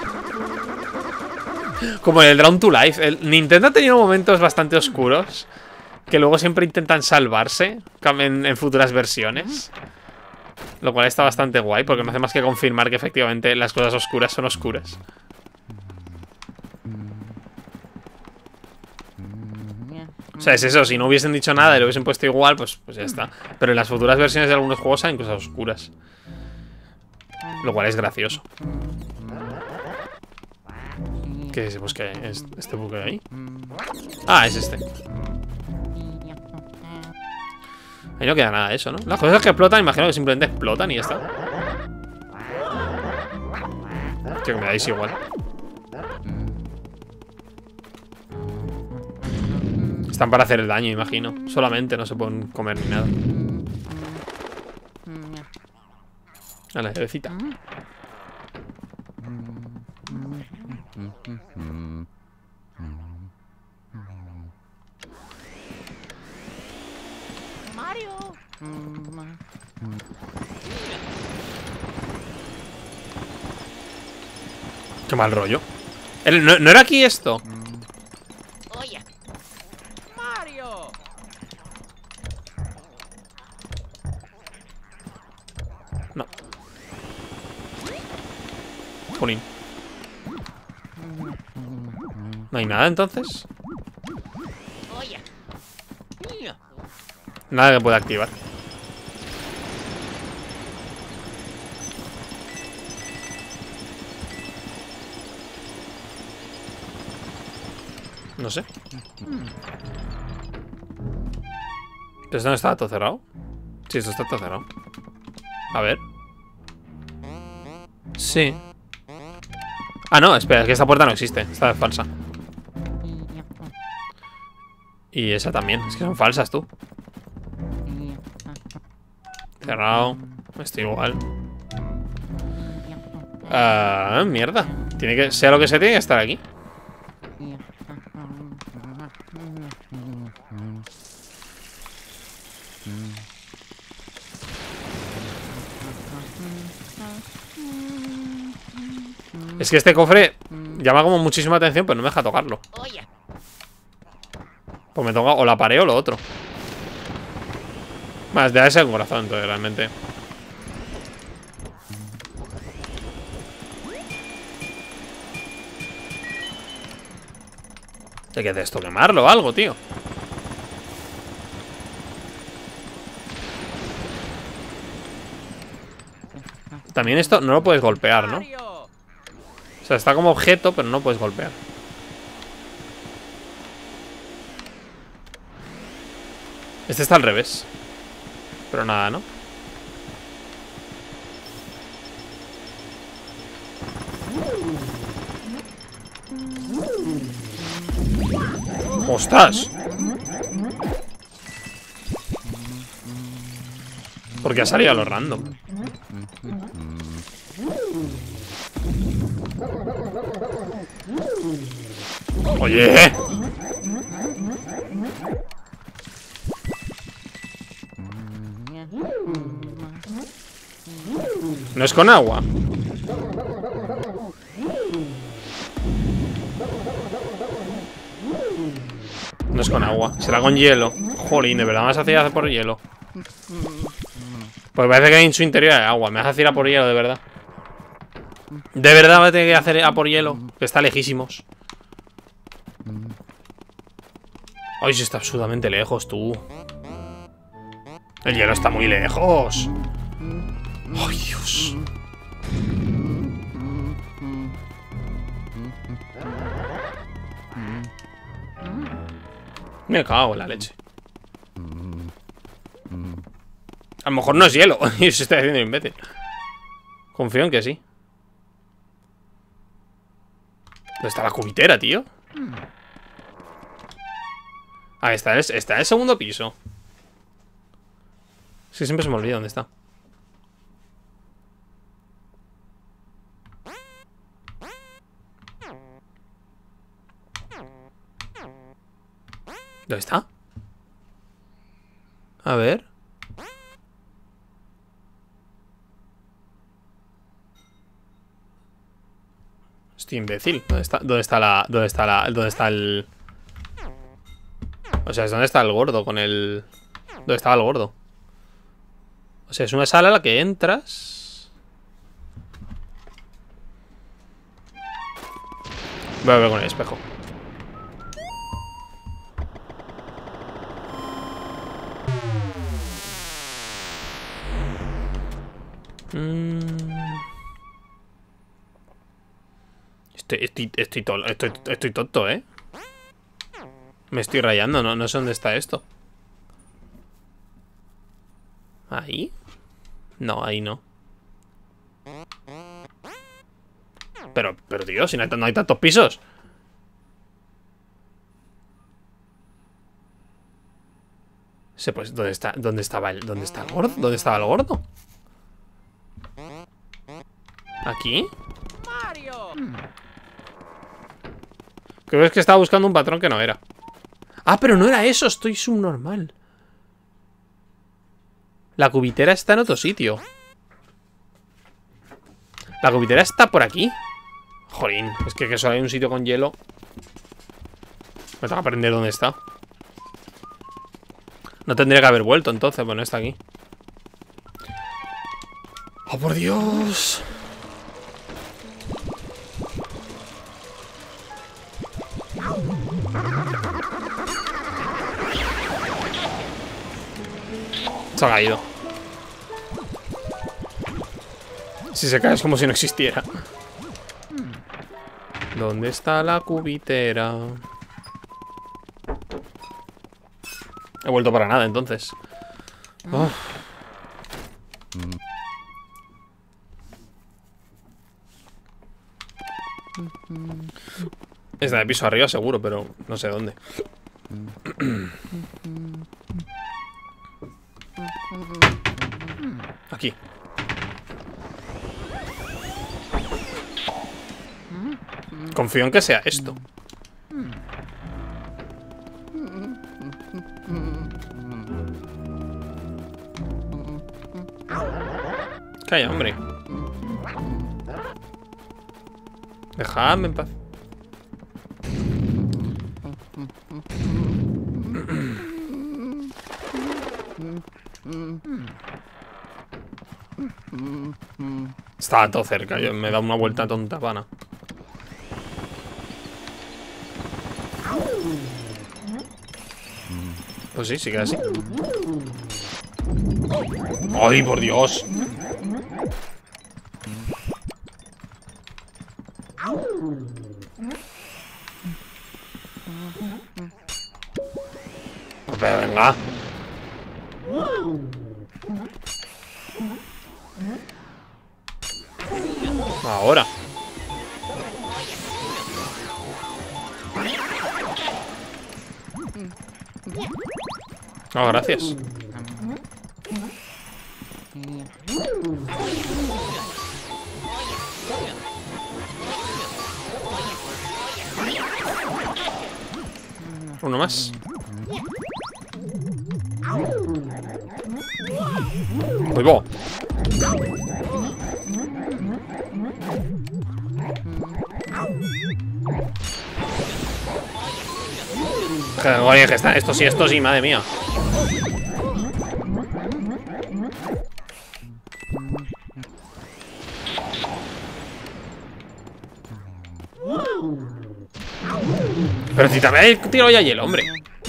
Como en el Drawn to Life. El Nintendo ha tenido momentos bastante oscuros que luego siempre intentan salvarse en, en futuras versiones. Lo cual está bastante guay, porque no hace más que confirmar que efectivamente las cosas oscuras son oscuras. O sea, es eso, si no hubiesen dicho nada y lo hubiesen puesto igual, pues, pues ya está. Pero en las futuras versiones de algunos juegos hay cosas oscuras. Lo cual es gracioso. ¿Qué es? Pues que es este buque ahí. Ah, es este. Ahí no queda nada de eso, ¿no? Las cosas que explotan, imagino que simplemente explotan y ya está. Tío, que me dais igual. Están para hacer el daño, imagino. Solamente, no se pueden comer ni nada. A la llavecita. Mario. Qué mal rollo. ¿No, ¿no era aquí esto? Oye. Mario. No. Jolín. ¿No hay nada entonces? Oye. Nada que pueda activar. No sé. ¿Pero esto no estaba todo cerrado? Sí, esto está todo cerrado. A ver. Sí. Ah, no, espera, es que esta puerta no existe. Esta es falsa. Y esa también, es que son falsas, tú. Cerrado. Estoy igual. Ah, mierda. Tiene que, sea lo que sea, tiene que estar aquí. Es que este cofre llama como muchísima atención, pero no me deja tocarlo. Oye. Pues me toca o la pared o lo otro. Más, debe ser el corazón, entonces, realmente. Hay que de esto quemarlo o algo, tío. También esto no lo puedes golpear, ¿no? O sea, está como objeto, pero no puedes golpear. Este está al revés. Pero nada, ¿no? ¡Ostras! Porque ha salido a lo random. Oye. No es con agua. No es con agua, será con hielo. Jolín, de verdad me vas a hacer por hielo. Pues parece que en su interior hay agua. Me vas a hacer a por hielo, de verdad. De verdad me tengo que hacer a por hielo. Que está lejísimos. Ay, si está absolutamente lejos, tú. El hielo está muy lejos. Ay, Dios. Me cago en la leche. A lo mejor no es hielo. Y se está haciendo imbécil. Confío en que sí. ¿Dónde está la cubitera, tío? Ah, está en el, está en el segundo piso. Es que siempre se me olvida dónde está. ¿Dónde está? A ver. Estoy imbécil. ¿Dónde está? ¿Dónde está la. ¿Dónde está la. ¿Dónde está el. O sea, es donde está el gordo con el. ¿Dónde estaba el gordo? O sea, es una sala a la que entras. Voy a ver con el espejo. Mm. Estoy, estoy, estoy, to estoy, estoy tonto, ¿eh? Me estoy rayando, no, no sé dónde está esto. ¿Ahí? No, ahí no. Pero, pero tío, si no hay, no hay tantos pisos. Sí, pues, ¿dónde está? ¿Dónde estaba el, dónde está el gordo? ¿Dónde estaba el gordo? ¿Aquí? Mario. Creo que es que estaba buscando un patrón que no era. Ah, pero no era eso, estoy subnormal. La cubitera está en otro sitio. La cubitera está por aquí. Jolín, es que, que solo hay un sitio con hielo. Me tengo que aprender dónde está. No tendría que haber vuelto entonces, bueno, está aquí. ¡Oh, por Dios! Se ha caído. Si se cae es como si no existiera. ¿Dónde está la cubitera? He vuelto para nada, entonces. Oh. Está de piso arriba seguro, pero no sé dónde. Aquí. Confío en que sea esto. Calla, hombre. Dejadme en paz. Estaba todo cerca, yo me he dado una vuelta tonta, pana. Pues sí, sí queda así. ¡Ay, por Dios! Pero venga. Ahora. Oh, gracias. Uno más. Uy, bo. Oye, que está. Esto sí, esto sí, madre mía. Pero si también hay tiro ya hielo, hombre.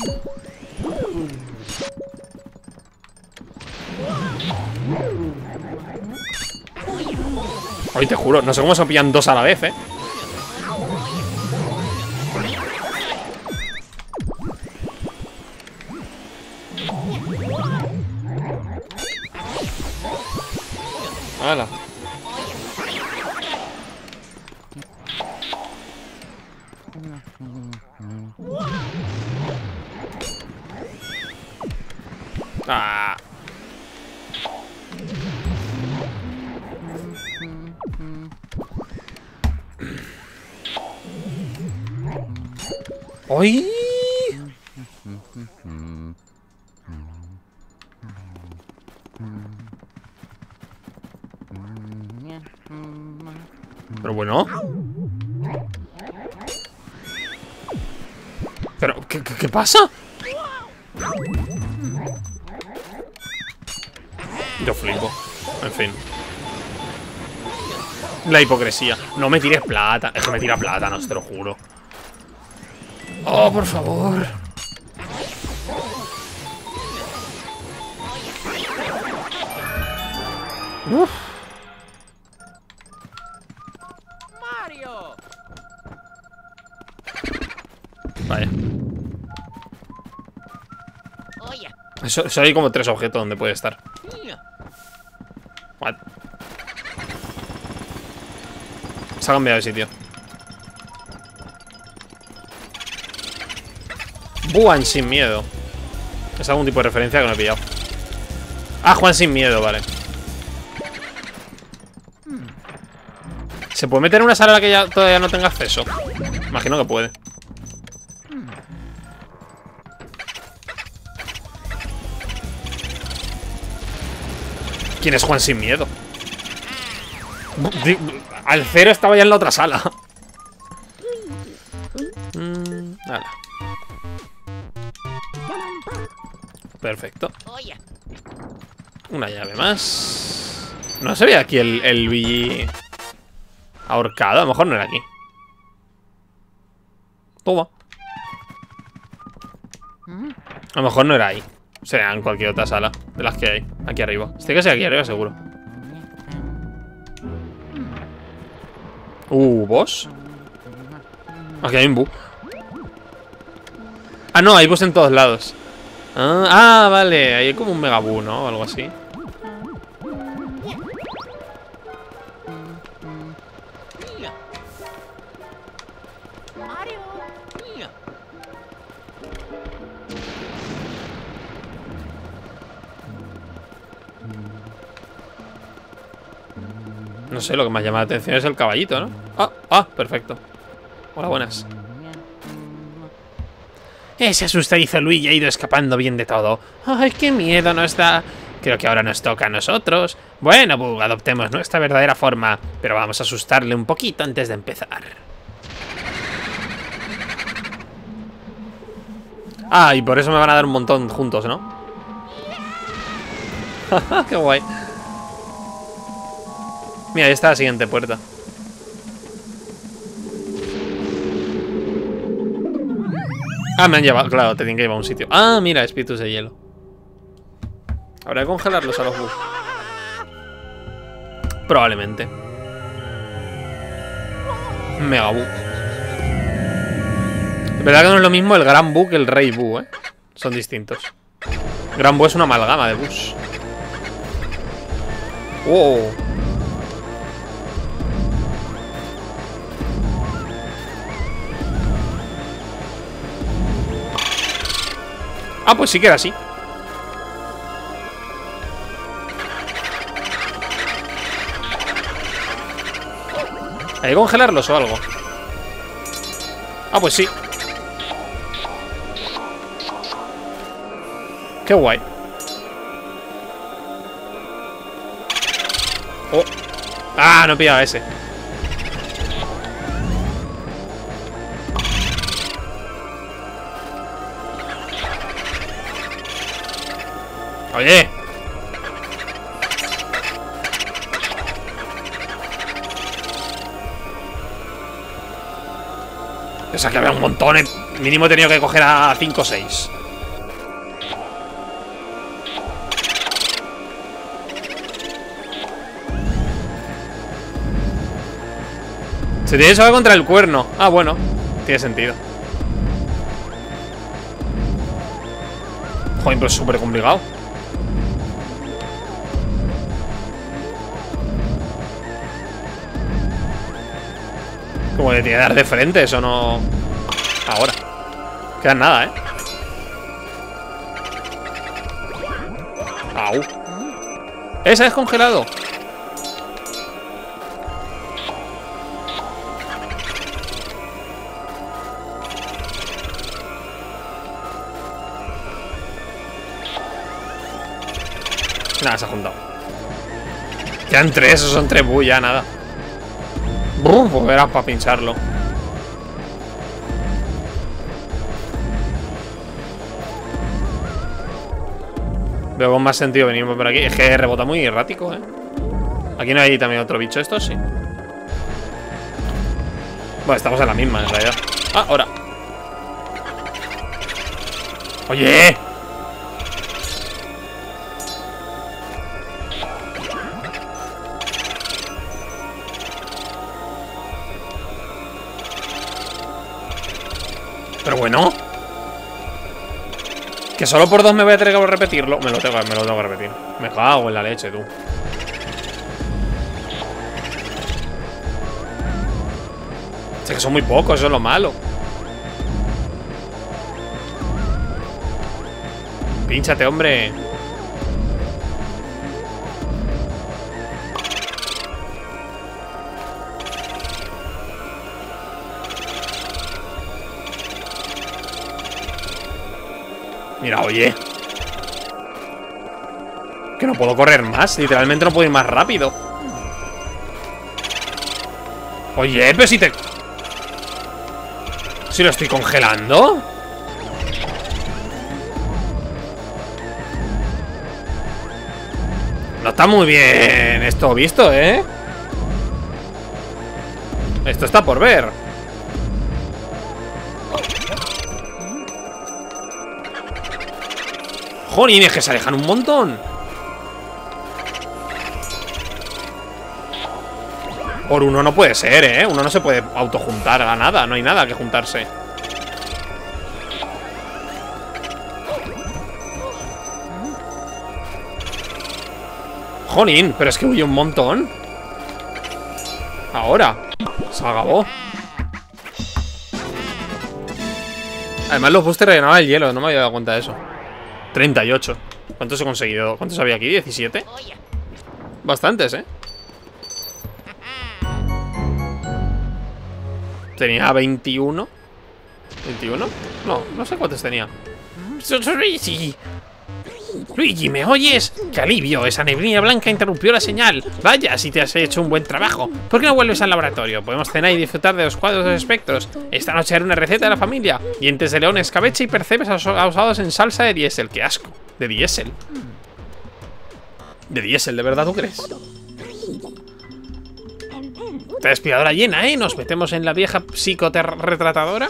Hoy te juro, no sé cómo se pillan dos a la vez, eh. ¡Hala! ¡Ah! ¡Ay! Pero bueno. Pero, ¿qué, qué, qué pasa? Yo flipo. En fin. La hipocresía. No me tires plata. Es que me tira plátanos, te lo juro. Oh, por favor. Uf. Mario. Vaya. Oye. Eso, eso hay como tres objetos donde puede estar. What? Se ha cambiado de sitio. Juan sin miedo. Es algún tipo de referencia que no he pillado. Ah, Juan sin miedo, vale. ¿Se puede meter en una sala a la que ya todavía no tenga acceso? Imagino que puede. ¿Quién es Juan sin miedo? Al cero estaba ya en la otra sala. Mm, nada. Perfecto. Una llave más. No se ve aquí el, el Luigi ahorcado. A lo mejor no era aquí. Toma. A lo mejor no era ahí. O sea, en cualquier otra sala de las que hay. Aquí arriba. Este que sea aquí arriba, seguro. Uh, ¿boss? Aquí hay un bu. Ah, no, hay boss en todos lados. Ah, ah, vale. Ahí hay como un megabú, ¿no? O algo así. No sé, lo que más llama la atención es el caballito, ¿no? Ah, ah, perfecto. Hola, buenas. Ese asustadizo Luigi ha ido escapando bien de todo. Ay, qué miedo nos da. Creo que ahora nos toca a nosotros. Bueno, Bug, adoptemos nuestra verdadera forma, pero vamos a asustarle un poquito antes de empezar. Ah, y por eso me van a dar un montón juntos, ¿no? Qué guay. Mira, ahí está la siguiente puerta. Ah, me han llevado, claro, te tienen que llevar a un sitio. Ah, mira, espíritus de hielo. Habrá que congelarlos a los bugs. Probablemente. Mega bug. Es verdad que no es lo mismo el gran bug que el rey bug, ¿eh? Son distintos. Gran bug es una amalgama de bugs. Wow. Ah, pues sí que era así. ¿Hay que congelarlos o algo? Ah, pues sí. Qué guay. Oh. Ah, no pillaba ese. Oye. O sea que había un montón. eh. Mínimo he tenido que coger a cinco o seis. Se tiene eso contra el cuerno. Ah, bueno. Tiene sentido. Joder, pero es súper complicado. Como le tiene que dar de frente, eso no... Ahora. Queda nada, ¿eh? Au. ¡Eh, se ha descongelado! Nada, se ha juntado. Quedan tres, esos son tres. Buh, ya nada. Brr, pues verás para pincharlo. Veo con más sentido venir por aquí. Es que rebota muy errático, ¿eh? Aquí no hay también otro bicho. ¿Estos? Sí. Bueno, estamos en la misma, en realidad. Ah, ahora. ¡Oye! Pero bueno. Que solo por dos me voy a tener que repetirlo. Me lo tengo, me lo tengo que repetir. Me cago en la leche, tú. Es que son muy pocos, eso es lo malo. Pínchate, hombre. Mira, oye. Que no puedo correr más. Literalmente no puedo ir más rápido. Oye, pero si te... Si lo estoy congelando. No está muy bien esto visto, ¿eh? Esto está por ver. Jolín, es que se alejan un montón. Por uno no puede ser, ¿eh? Uno no se puede autojuntar a nada. No hay nada que juntarse. Jolín, pero es que huye un montón. Ahora se acabó. Además los boosters rellenaban el hielo. No me había dado cuenta de eso. treinta y ocho. ¿Cuántos he conseguido? ¿Cuántos había aquí? ¿diecisiete? Bastantes, ¿eh? Tenía veintiuno. ¿veintiuno? No, no sé cuántos tenía. Luigi. Luigi, ¿me oyes? ¡Qué alivio! Esa neblina blanca interrumpió la señal. Vaya, si te has hecho un buen trabajo. ¿Por qué no vuelves al laboratorio? Podemos cenar y disfrutar de los cuadros de los espectros. Esta noche haré una receta de la familia. Dientes de león, escabeche y percebes asados en salsa de diésel. ¡Qué asco! De diésel. De diésel, ¿de verdad tú crees? Respiradora llena, ¿eh? Nos metemos en la vieja psicoretratadora.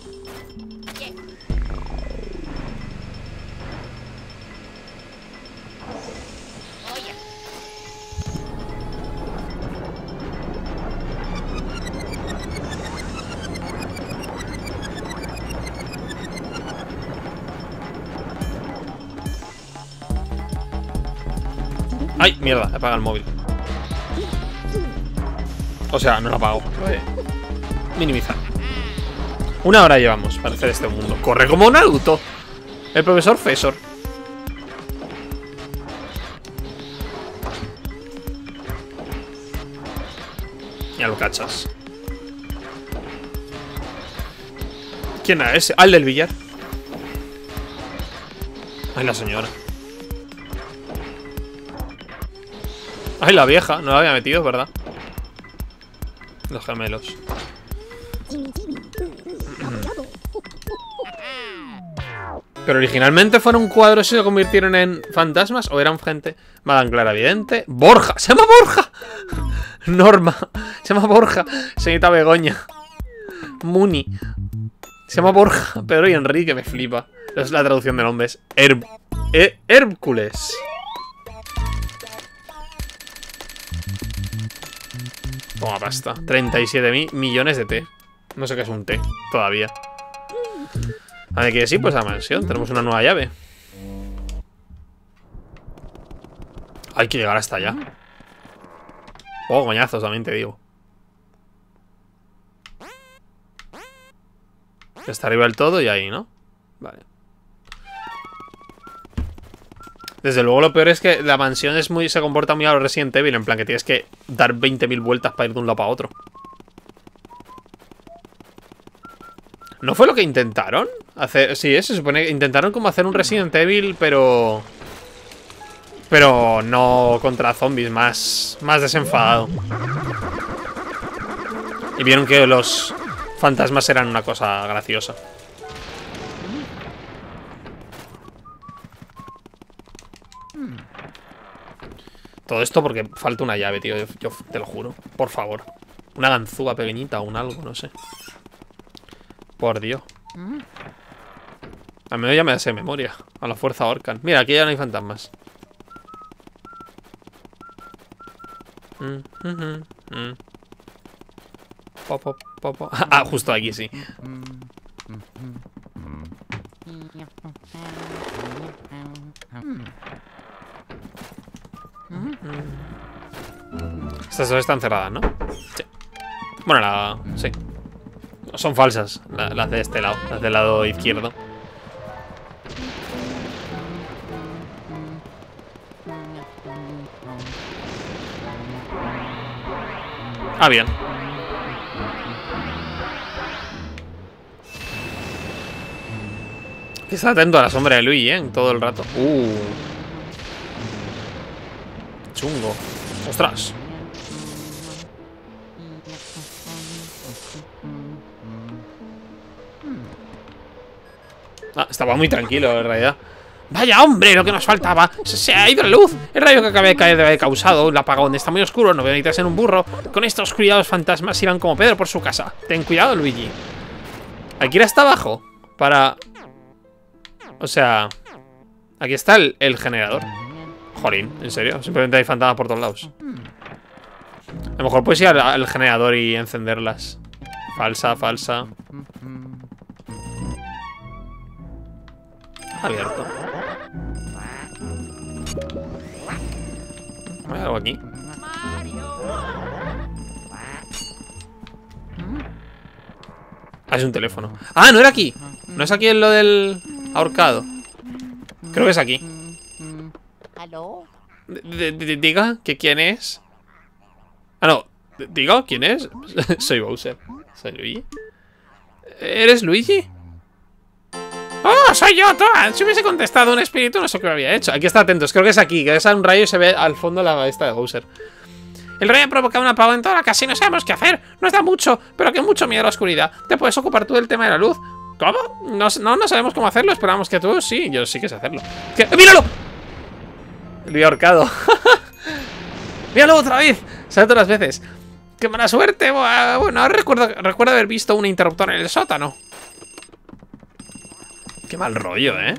¡Ay, mierda! Apaga el móvil. O sea, no lo apago. Minimizar. Una hora llevamos para hacer este mundo. Corre como Naruto. El profesor Fesor. Ya lo cachas. ¿Quién era ese? Al del billar. Ay, la señora. Ay, la vieja. No la había metido, ¿verdad? Los gemelos. Pero originalmente fueron cuadros y se convirtieron en fantasmas. ¿O eran gente? Madame Clara Vidente. ¡Borja! ¡Se llama Borja! Norma. Se llama Borja. Señorita Begoña. Muni. Se llama Borja. Pedro y Enrique, me flipa. Es la traducción de nombres. Herb eh, Hércules. Toma pasta. treinta y siete mil millones de té. No sé qué es un té todavía. A ver, que sí, pues a la mansión. Tenemos una nueva llave. Hay que llegar hasta allá. Oh, coñazos, también te digo. Está arriba del todo y ahí, ¿no? Vale. Desde luego lo peor es que la mansión es muy, se comporta muy a lo Resident Evil. En plan que tienes que dar veinte mil vueltas para ir de un lado para otro. ¿No fue lo que intentaron? Hacer, sí, se supone que intentaron como hacer un Resident Evil, pero... Pero no contra zombies, más, más desenfadado. Y vieron que los fantasmas eran una cosa graciosa. Todo esto porque falta una llave, tío. Yo, yo te lo juro. Por favor. Una ganzúa pequeñita o un algo, no sé. Por Dios. Al menos ya me hace de memoria. A la fuerza ahorcan. Mira, aquí ya no hay fantasmas. Mm, mm, mm. Pop, pop, pop, pop. Ah, justo aquí sí. Estas dos están cerradas, ¿no? Sí. Bueno, la... sí. Son falsas, la- las de este lado, las del lado izquierdo. Ah, bien. Que está atento a la sombra de Luigi, ¿eh? Todo el rato. Uh. Chungo. Ostras. Ah, estaba muy tranquilo, en realidad. Vaya, hombre, lo que nos faltaba. Se, se ha ido la luz. El rayo que acaba de caer debe haber causado el apagón. Está muy oscuro, no necesitas en un burro. Con esta oscuridad los fantasmas irán como Pedro por su casa. Ten cuidado, Luigi. Aquí era hasta abajo. Para... O sea... Aquí está el, el generador. Jolín, ¿en serio? Simplemente hay fantasmas por todos lados. A lo mejor puedes ir al, al generador y encenderlas. Falsa, falsa. Abierto. Hay algo aquí. Ah, es un teléfono. Ah, no era aquí. No es aquí en lo del ahorcado. Creo que es aquí. ¿Aló? D- d- Diga que quién es. Ah, no. D- Diga quién es. Soy Bowser. Soy Luigi. ¿Eres Luigi? ¡Oh, soy yo, Toad! Si hubiese contestado un espíritu, no sé qué había hecho. Aquí está atentos, creo que es aquí, que es un rayo y se ve al fondo la esta de Bowser. El rayo ha provocado un apagón en toda la casa y no sabemos qué hacer. Nos da mucho, pero que mucho miedo a la oscuridad. ¿Te puedes ocupar tú del tema de la luz? ¿Cómo? No, no, no sabemos cómo hacerlo, esperamos que tú... Sí, yo sí que sé hacerlo. ¿Qué? ¡Míralo! El vi ahorcado. ¡Míralo otra vez! Sale todas las veces. ¡Qué mala suerte! Bueno, recuerdo, recuerdo haber visto un interruptor en el sótano. Qué mal rollo, ¿eh?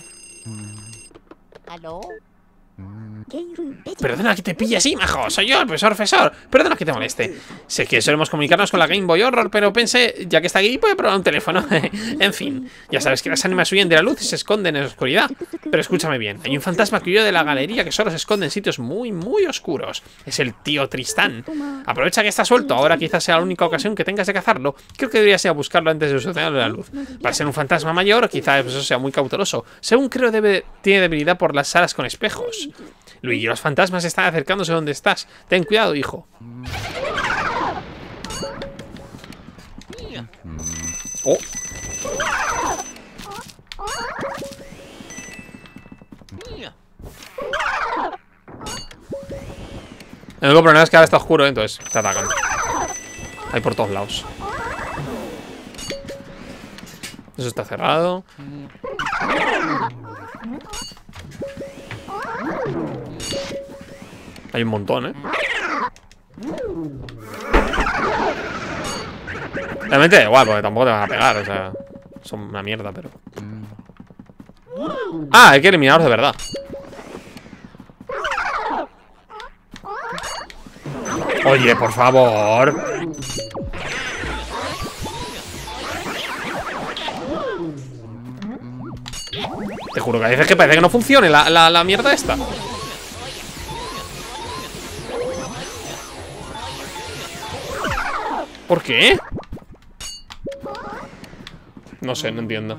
¿Aló? Perdona que te pille así, majo. Soy yo, el profesor Fesor. Perdona que te moleste. Sé que solemos comunicarnos con la Game Boy Horror, pero pensé, ya que está aquí, puede probar un teléfono. En fin, ya sabes que las ánimas huyen de la luz y se esconden en la oscuridad. Pero escúchame bien, hay un fantasma que huye de la galería que solo se esconde en sitios muy, muy oscuros. Es el tío Tristán. Aprovecha que está suelto, ahora quizás sea la única ocasión que tengas de cazarlo. Creo que deberías ir a buscarlo antes de sucederle la luz. Para ser un fantasma mayor, quizás eso sea muy cauteloso. Según creo, debe, tiene debilidad por las salas con espejos. Luigi, los fantasmas están acercándose donde estás. Ten cuidado, hijo. Oh. El único problema es que ahora está oscuro, entonces te atacan. Hay por todos lados. Eso está cerrado. Hay un montón, ¿eh? Realmente da igual, porque tampoco te van a pegar. O sea, son una mierda, pero... Ah, hay que eliminarlos de verdad. Oye, por favor. Te juro que hay veces que parece que no funcione la, la, la mierda esta. ¿Por qué? No sé, no entiendo.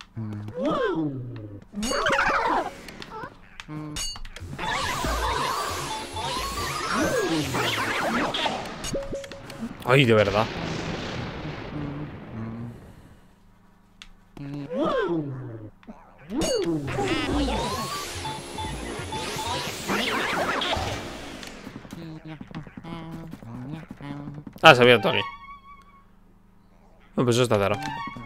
Ay, de verdad. Ah, se ha abierto aquí. No, pues eso está claro.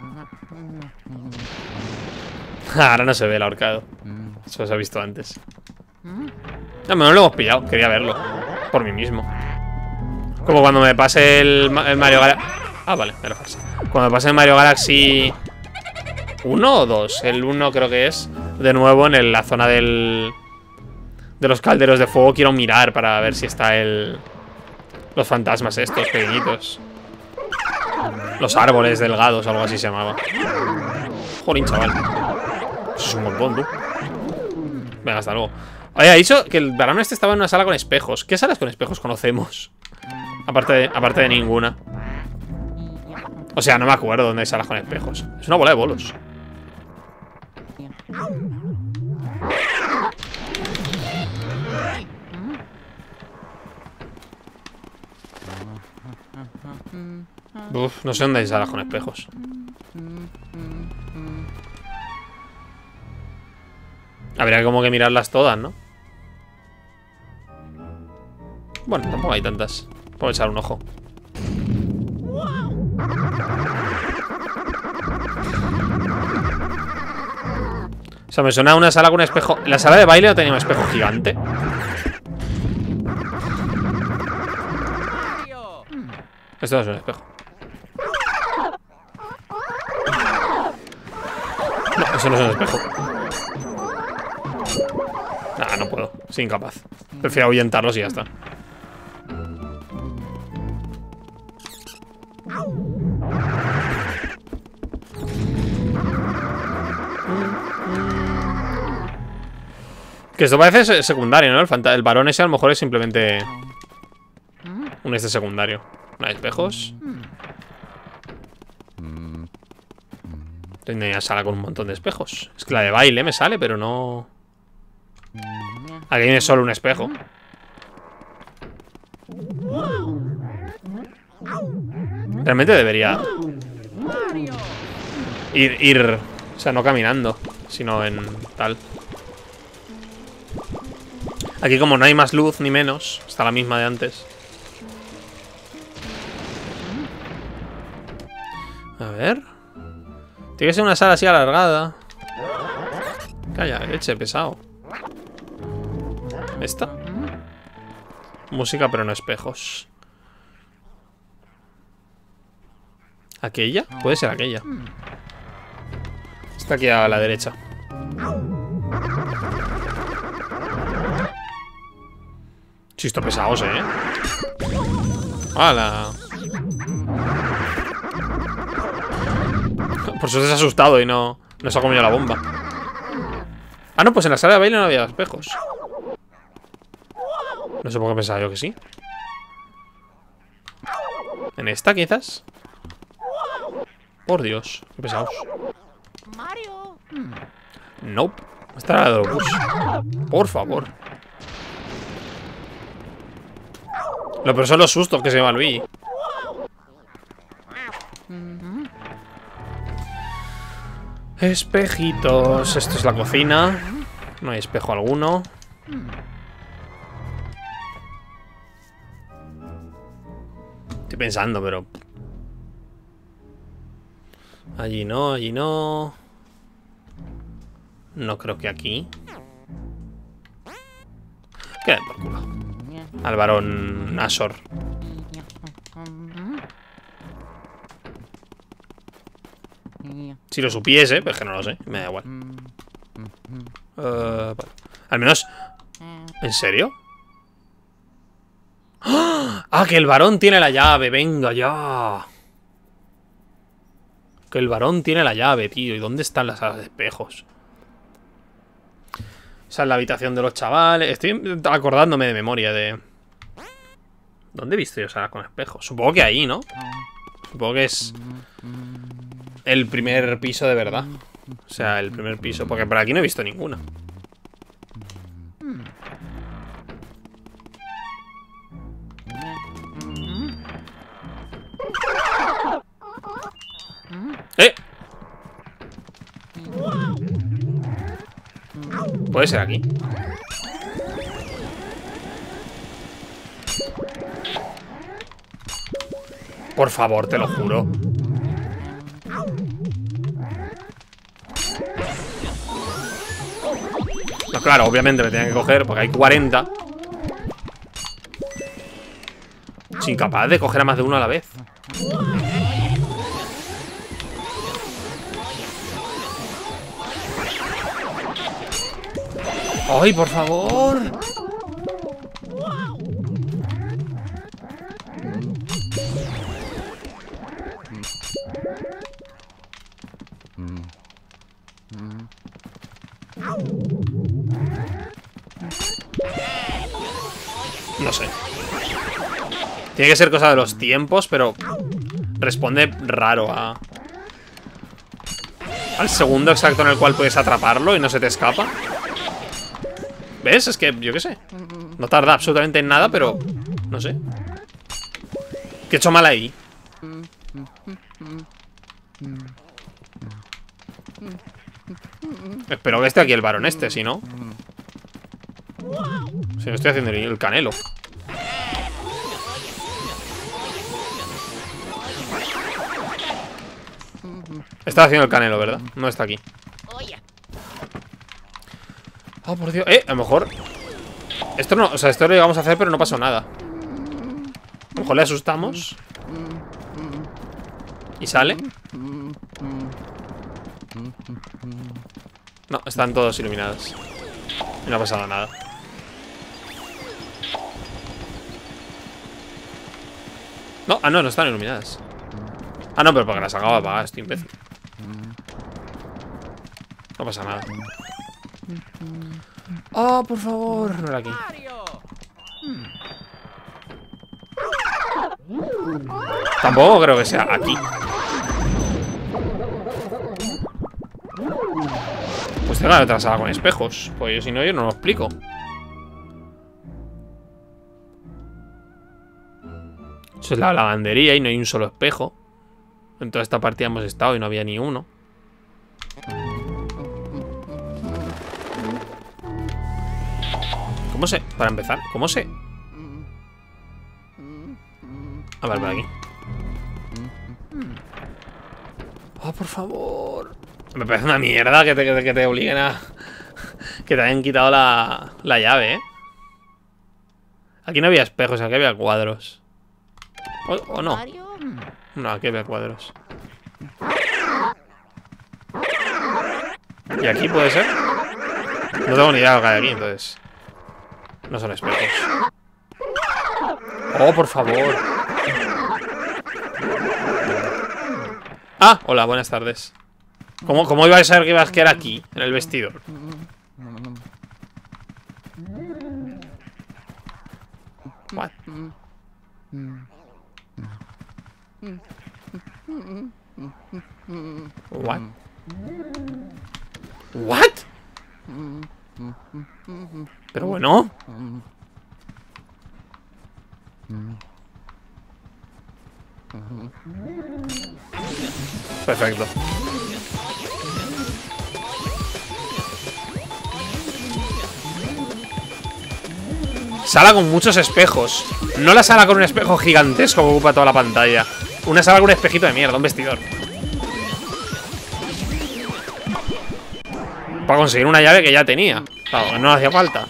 Ahora no se ve el ahorcado. Eso se ha visto antes. No, no lo hemos pillado. Quería verlo. Por mí mismo. Como cuando me pase el, el Mario Galaxy. Ah, vale, era falso. Cuando me pase el Mario Galaxy uno o dos. El uno creo que es. De nuevo en el, la zona del... de los calderos de fuego. Quiero mirar para ver si está el... los fantasmas estos, pequeñitos. Los árboles delgados, algo así se llamaba. Jolín, chaval. Eso es un montón, tú. Venga, hasta luego. Oye, ha dicho que el varón este estaba en una sala con espejos. ¿Qué salas con espejos conocemos? Aparte de, aparte de ninguna. O sea, no me acuerdo dónde hay salas con espejos. Es una bola de bolos. Uf, no sé dónde hay salas con espejos. Habría como que mirarlas todas, ¿no? Bueno, tampoco hay tantas. Puedo echar un ojo. O sea, me suena a una sala con un espejo. ¿La sala de baile no tenía un espejo gigante? Esto no es un espejo. No, eso no es un espejo. Nah, no puedo. Soy incapaz. Prefiero ahuyentarlos y ya está. Que esto parece secundario, ¿no? El, fanta el varón ese a lo mejor es simplemente un este secundario. ¿No hay espejos? Tengo una sala con un montón de espejos. Es que la de baile me sale, pero no... Aquí viene solo un espejo. Realmente debería ir, ir, o sea, no caminando, sino en tal. Aquí como no hay más luz ni menos, está la misma de antes. A ver. Tiene que ser una sala así alargada. Calla, leche, pesado. ¿Esta? Música pero no espejos. ¿Aquella? Puede ser aquella. Está aquí a la derecha. Chisto pesados, eh. ¡Hala! Por eso te has asustado y no, no se ha comido la bomba. Ah, no, pues en la sala de baile no había espejos. No sé por qué pensaba yo que sí. ¿En esta quizás? Por Dios, qué pesados. Mario. Nope. Esta era la de los bus. Por favor. Lo peor son los sustos que se lleva Luigi. Espejitos. Esto es la cocina. No hay espejo alguno. Estoy pensando, pero... Allí no, allí no... No creo que aquí. Queda por culo. Al varón Azor. Si lo supiese, pero es que no lo sé. Me da igual. Uh, vale. Al menos... ¿En serio? ¡Ah! Que el varón tiene la llave. Venga ya. Que el varón tiene la llave, tío. ¿Y dónde están las salas de espejos? Esa es la habitación de los chavales. Estoy acordándome de memoria de... ¿Dónde he visto yo salas con espejos? Supongo que ahí, ¿no? Supongo que es... el primer piso de verdad. O sea, el primer piso. Porque por aquí no he visto ninguna. ¡Eh! Puede ser aquí. Por favor, te lo juro. No, claro, obviamente me tenía que coger porque hay cuarenta. Soy incapaz de coger a más de uno a la vez. ¡Ay, por favor! No sé. Tiene que ser cosa de los tiempos, pero responde raro a... al segundo exacto en el cual puedes atraparlo y no se te escapa. ¿Ves? Es que, yo qué sé. No tarda absolutamente en nada, pero... no sé. ¿Qué he hecho mal ahí? Espero que esté aquí el varón este, si no... Si no estoy haciendo el canelo. Estaba haciendo el canelo, ¿verdad? No está aquí. Oh, por Dios. Eh, a lo mejor... Esto no... O sea, esto lo íbamos a hacer, pero no pasó nada. A lo mejor le asustamos. ¿Y sale? No, están todos iluminados. Y no ha pasado nada. No, ah, no, no están iluminadas. Ah, no, pero porque las acabo de apagar, estoy imbécil. No pasa nada. Oh, por favor. No era aquí. Tampoco creo que sea aquí. Pues tengo la otra sala con espejos. Pues yo, si no, yo no lo explico. Eso es la lavandería y no hay un solo espejo. En toda esta partida hemos estado y no había ni uno. ¿Cómo sé? Para empezar, ¿cómo sé? A ver, por aquí. Oh, por favor. Me parece una mierda que te, que te obliguen a... que te hayan quitado la, la llave, ¿eh? Aquí no había espejos, aquí había cuadros. ¿O, o no? No, aquí había cuadros. ¿Y aquí puede ser? No tengo ni idea de lo que hay aquí, entonces... No son espejos. Oh, por favor. Ah, hola, buenas tardes. ¿Cómo, cómo iba a saber que ibas a quedar aquí, en el vestidor? What? What? What? Pero bueno. Perfecto. Sala con muchos espejos. No la sala con un espejo gigantesco que ocupa toda la pantalla. Una sala con un espejito de mierda, un vestidor. Para conseguir una llave que ya tenía. Claro, no hacía falta.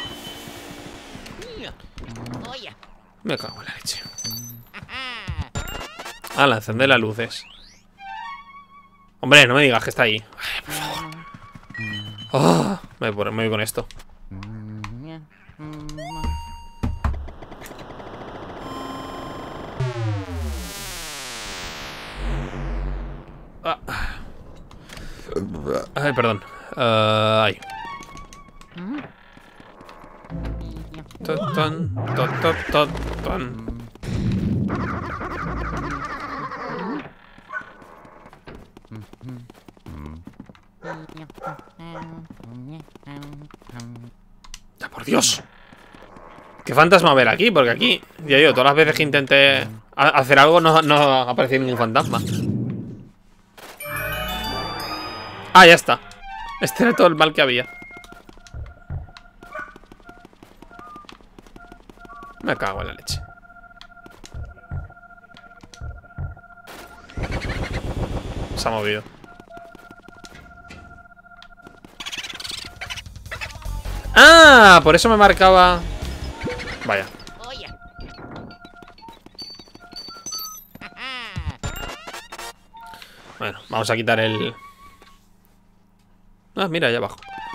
Me cago en la leche. Ah, la encender las luces. Hombre, no me digas que está ahí. Ay, por favor. Oh, me, voy, me voy con esto. Ah. Ay, perdón. Uh, ay. Ton, ton, ton, ton, ton. ¡Ya, por Dios! ¿Qué fantasma haber aquí? Porque aquí, ya digo, todas las veces que intenté hacer algo no, no aparecía ningún fantasma. Ah, ya está. Este era todo el mal que había. Me cago en la leche. Se ha movido. ¡Ah! Por eso me marcaba. Vaya. Bueno, vamos a quitar el... Ah, mira, allá abajo.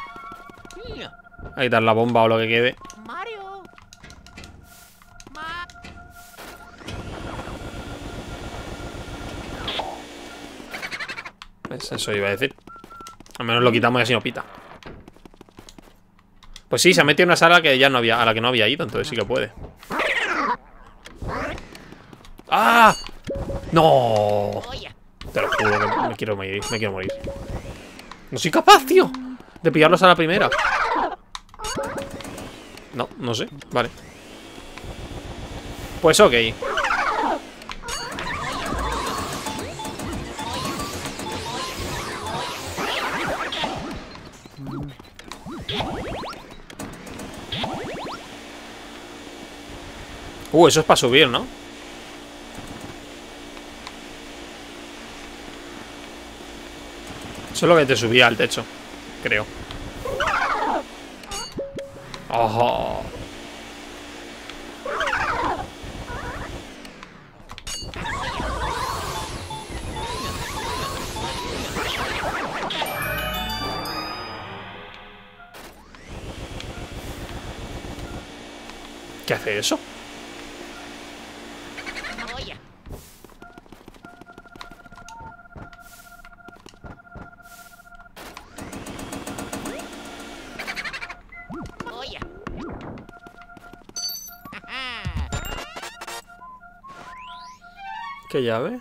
A quitar la bomba o lo que quede. Mario. Ma ¿Ves? Eso iba a decir. Al menos lo quitamos y así no pita. Pues sí, se ha metido en una sala que ya no había, a la que no había ido, entonces sí que puede. ¡Ah! ¡No! Te lo juro que me quiero morir, me quiero morir. No soy capaz, tío, de pillarlos a la primera. No, no sé, vale. Pues ok. Uh, eso es para subir, ¿no? Eso es lo que te subía al techo, creo. ¡Oh! ¿Qué hace eso? ¿Qué llave?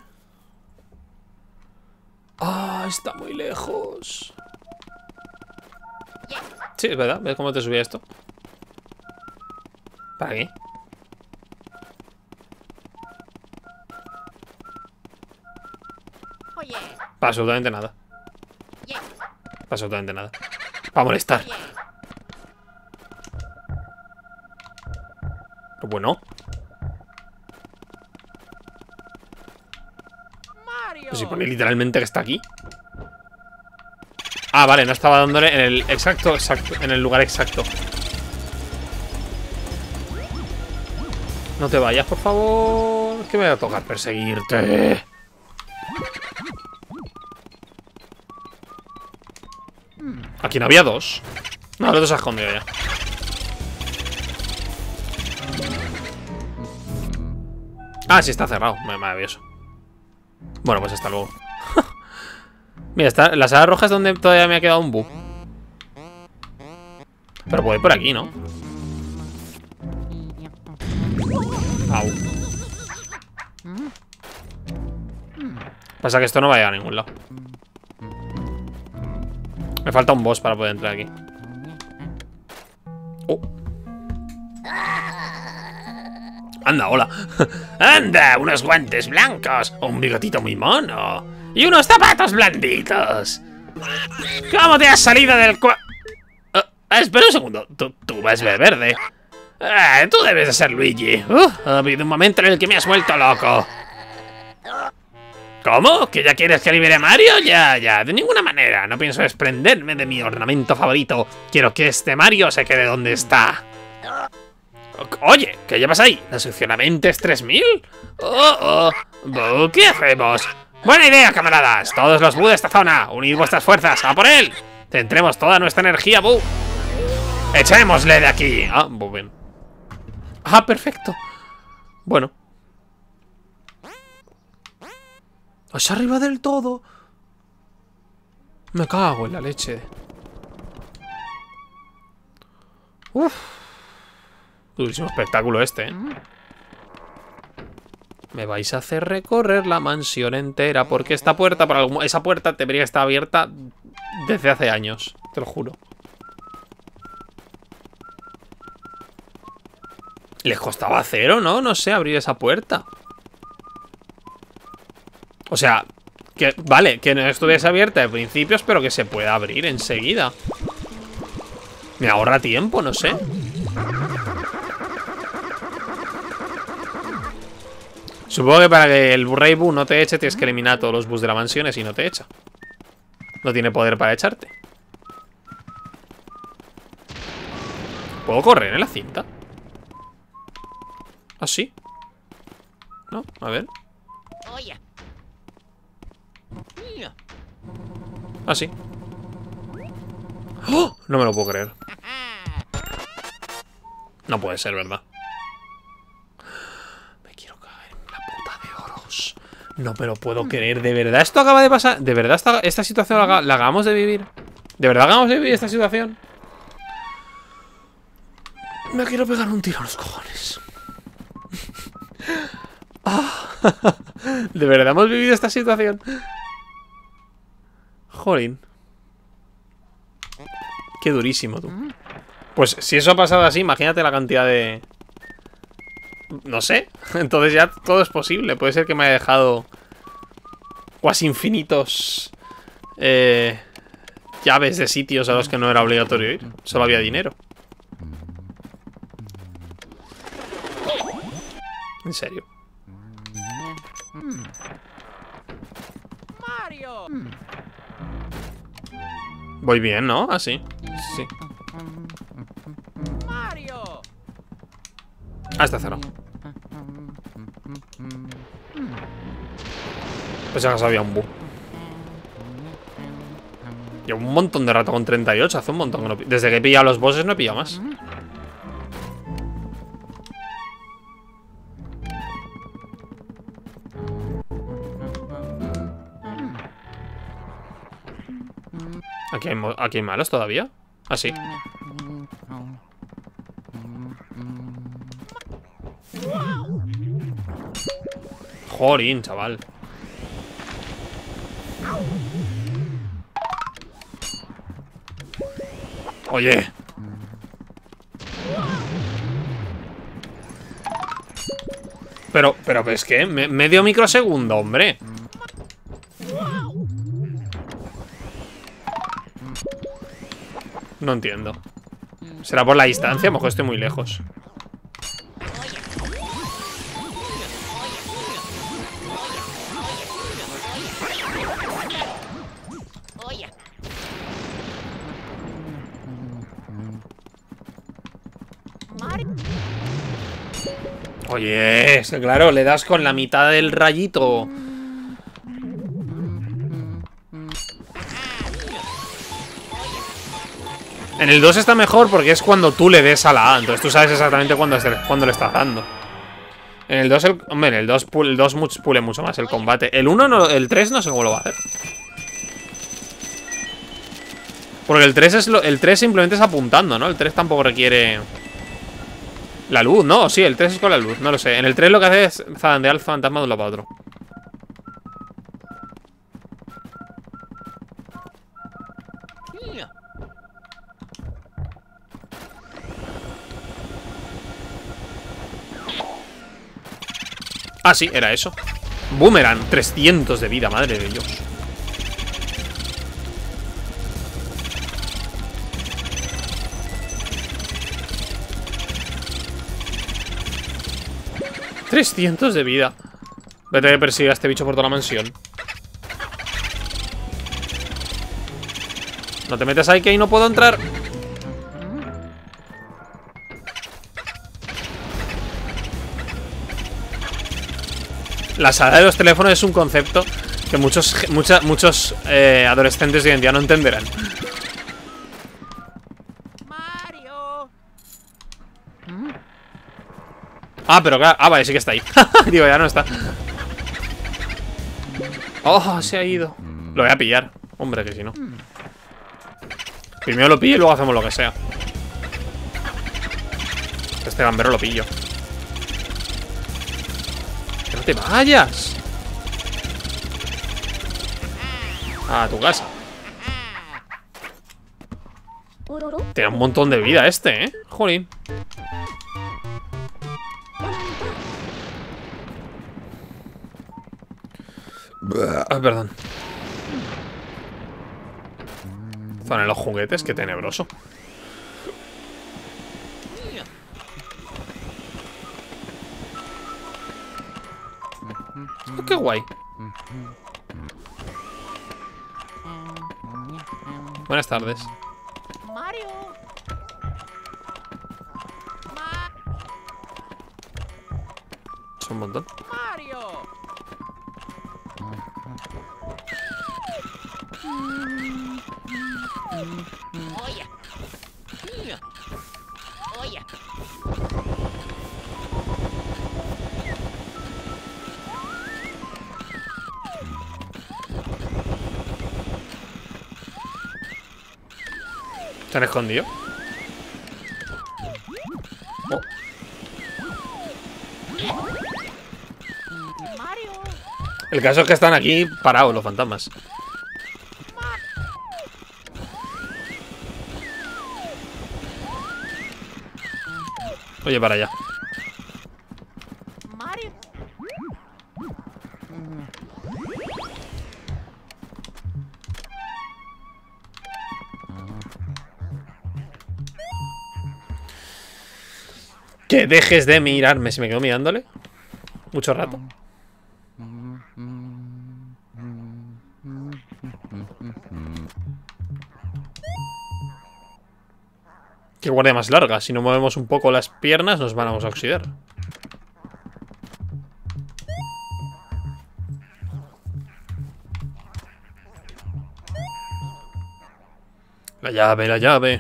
Ah, está muy lejos. Sí, es verdad. ¿Ves cómo te subía esto? ¿Para qué? Para absolutamente nada. Para absolutamente nada. Para molestar. Pero bueno. Pues si pone literalmente que está aquí. Ah, vale, no estaba dándole en el exacto, exacto, en el lugar exacto. No te vayas, por favor. Que me va a tocar perseguirte. Aquí no había dos. No, el otro se ha escondido ya. Ah, sí, está cerrado. Maravilloso. Bueno, pues hasta luego. Mira, está, la sala roja es donde todavía me ha quedado un bug. Pero puedo ir por aquí, ¿no? Au. Pasa que esto no va a llegar a ningún lado. Me falta un boss para poder entrar aquí. Oh. Anda, hola. Anda, unos guantes blancos, un bigotito muy mono y unos zapatos blanditos. ¿Cómo te has salido del cua... Uh, espera un segundo, tú, tú vas de verde. Eh, tú debes de ser Luigi. Uh, ha habido un momento en el que me has vuelto loco. ¿Cómo? ¿Que ya quieres que libere a Mario? Ya, ya, de ninguna manera. No pienso desprenderme de mi ornamento favorito. Quiero que este Mario se quede donde está. Oye, ¿qué llevas ahí? ¿La succionamente es tres mil? Oh, oh. ¿Qué hacemos? Buena idea, camaradas. Todos los Bu de esta zona, unid vuestras fuerzas. ¡A por él! Centremos toda nuestra energía, Bu. ¡Echémosle de aquí! Ah, muy bien. Ah, perfecto. Bueno. ¿Es arriba del todo? Me cago en la leche. Uf. Durísimo espectáculo este, ¿eh? Me vais a hacer recorrer la mansión entera. Porque esta puerta, por algún... esa puerta debería estar abierta desde hace años. Te lo juro. Les costaba cero, ¿no? No sé, abrir esa puerta. O sea, que vale, que no estuviese abierta de principios, pero que se pueda abrir enseguida. Me ahorra tiempo, no sé. Supongo que para que el Rey Bu no te eche, tienes que eliminar a todos los Bus de la mansión y no te echa. No tiene poder para echarte. ¿Puedo correr en la cinta? ¿Ah, sí? ¿No? A ver. Ah, sí. ¡Oh! No me lo puedo creer. No puede ser, ¿verdad? Me quiero caer en la puta de oros. No me lo puedo creer. ¿De verdad esto acaba de pasar? ¿De verdad esta, esta situación la, la acabamos de vivir? ¿De verdad acabamos de vivir esta situación? Me quiero pegar un tiro a los cojones. Ah, ¿de verdad hemos vivido esta situación? Jolín. Qué durísimo, tú. Pues si eso ha pasado así, imagínate la cantidad de... No sé. Entonces ya todo es posible. Puede ser que me haya dejado cuasi infinitos eh, llaves de sitios a los que no era obligatorio ir. Solo había dinero. En serio. Mario. Voy bien, ¿no? Así. Sí. Mario. Ah, está cerrado. Pues ya había un Bu. Llevo un montón de rato con treinta y ocho. Hace un montón que no... Desde que he pillado los bosses no he pillado más. ¿Aquí hay, aquí hay malos todavía? Ah, sí. Jorín, chaval. Oye. Pero, pero, ¿ves qué? Me, medio microsegundo, hombre. No entiendo. ¿Será por la distancia? A lo mejor estoy muy lejos. Oye, es que claro, le das con la mitad del rayito. En el dos está mejor porque es cuando tú le des a la A. Entonces tú sabes exactamente cuándo, cuándo le estás dando. En el dos, el, hombre, en el dos, el dos pule mucho más el combate. El uno, no, el tres no sé cómo lo va a hacer. Porque el tres, es lo, el tres simplemente es apuntando, ¿no? El tres tampoco requiere... La luz, ¿no? Sí, el tres es con la luz, no lo sé. En el tres lo que hace es zarandear al fantasma de un lado para otro. Ah, sí, era eso. Boomerang, trescientos de vida, madre de Dios. trescientos de vida. Voy a tener que perseguir a este bicho por toda la mansión. No te metas ahí, que ahí no puedo entrar. La sala de los teléfonos es un concepto que muchos, mucha, muchos eh, adolescentes de hoy en día no entenderán. Mario. Ah, pero claro. Ah, vale, sí que está ahí. Digo, ya no está. Oh, se ha ido. Lo voy a pillar. Hombre, que si no. Primero lo pillo y luego hacemos lo que sea. Este gambero lo pillo. ¡Que no te vayas! A tu casa. Tiene un montón de vida este, ¿eh? Jolín. Ah, perdón. Zona de los juguetes, qué tenebroso. Oh, qué guay. Buenas tardes. Mario. Ma Es un montón. Mario. Oye. Oye. ¿Se han escondido? Oh. Mario. El caso es que están aquí parados los fantasmas. Oye, para allá. Mario. Que dejes de mirarme. Si me quedo mirándole mucho rato. Qué guardia más larga. Si no movemos un poco las piernas, nos vamos a oxidar. La llave, la llave.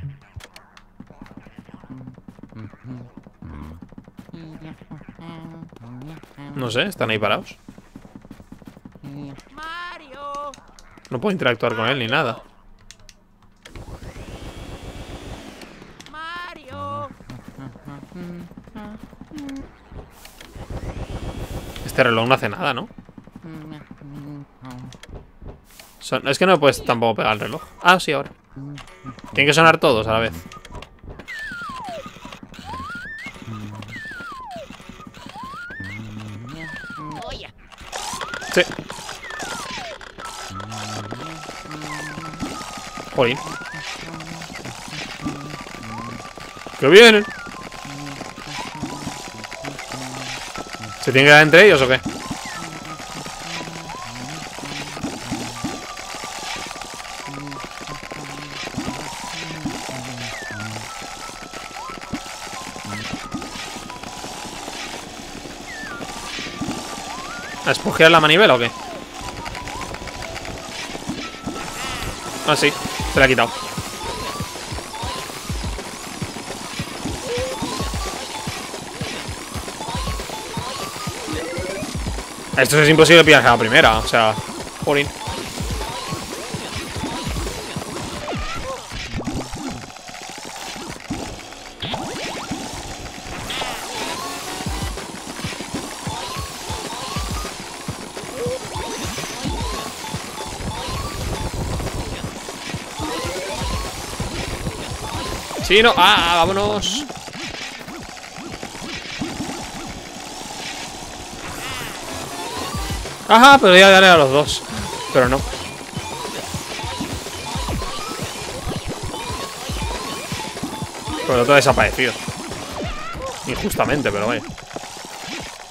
No sé, están ahí parados. Mario. No puedo interactuar con él ni nada. Mario. Este reloj no hace nada, ¿no? Son... Es que no puedes tampoco pegar el reloj. Ah, sí, ahora. Tienen que sonar todos a la vez. Oye. Sí. Jolín. ¡Que vienen! ¿Se tienen que dar entre ellos o qué? ¿A espujear la manivela o qué? Ah, sí, se la ha quitado. Esto es imposible pillar a la primera, o sea, jolín. Sí, no, ah, vámonos. Ajá, pero ya daré a los dos. Pero no. Pero el otro ha desaparecido. Injustamente, pero vaya.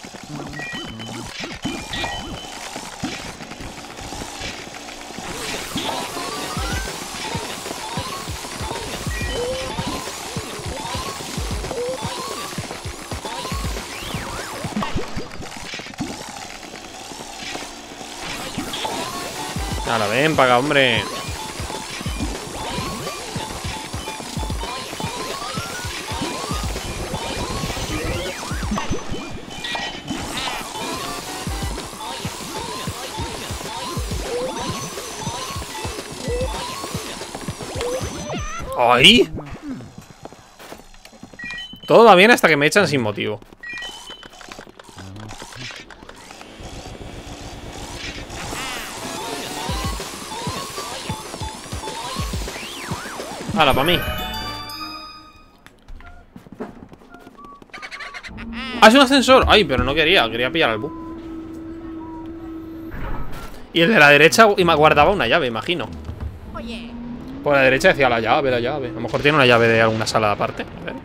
Ahora, ven para acá, hombre. ¡Ay! Todo va bien hasta que me echan sin motivo. Hala, para mí. ¡Ah, es un ascensor! Ay, pero no quería, quería pillar al bu. Y el de la derecha guardaba una llave, imagino. Oye. Por la derecha decía la llave, la llave. A lo mejor tiene una llave de alguna sala aparte. A ver.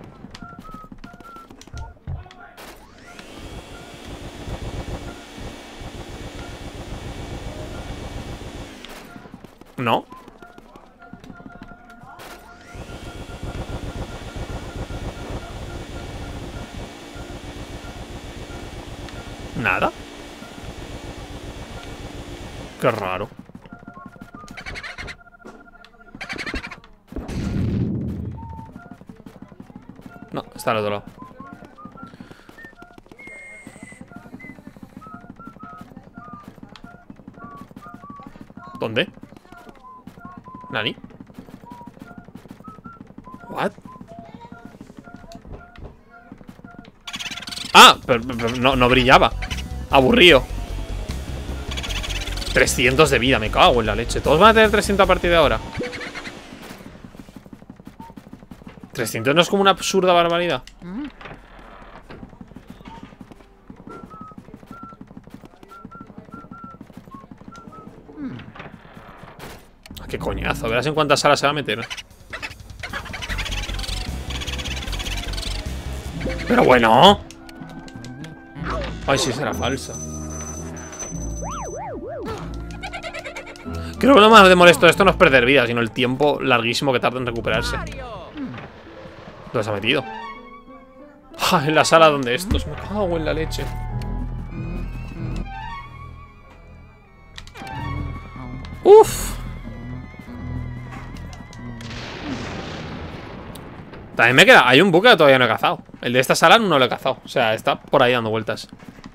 No. Nada. Qué raro. No, está al otro lado. ¿Dónde? ¿Nani? ¿What? Ah, pero, pero no, no brillaba. Aburrido. trescientos de vida, me cago en la leche. Todos van a tener trescientos a partir de ahora. trescientos no es como una absurda barbaridad. Qué coñazo, verás en cuántas salas se va a meter. Pero bueno. Ay, sí, será falsa. Creo que lo más de molesto de esto no es perder vida, sino el tiempo larguísimo que tarda en recuperarse. ¿Dónde se ha metido? Ah, en la sala donde estos. Me cago en la leche. Uf. También me queda. Hay un buque que todavía no he cazado. El de esta sala no lo he cazado. O sea, está por ahí dando vueltas.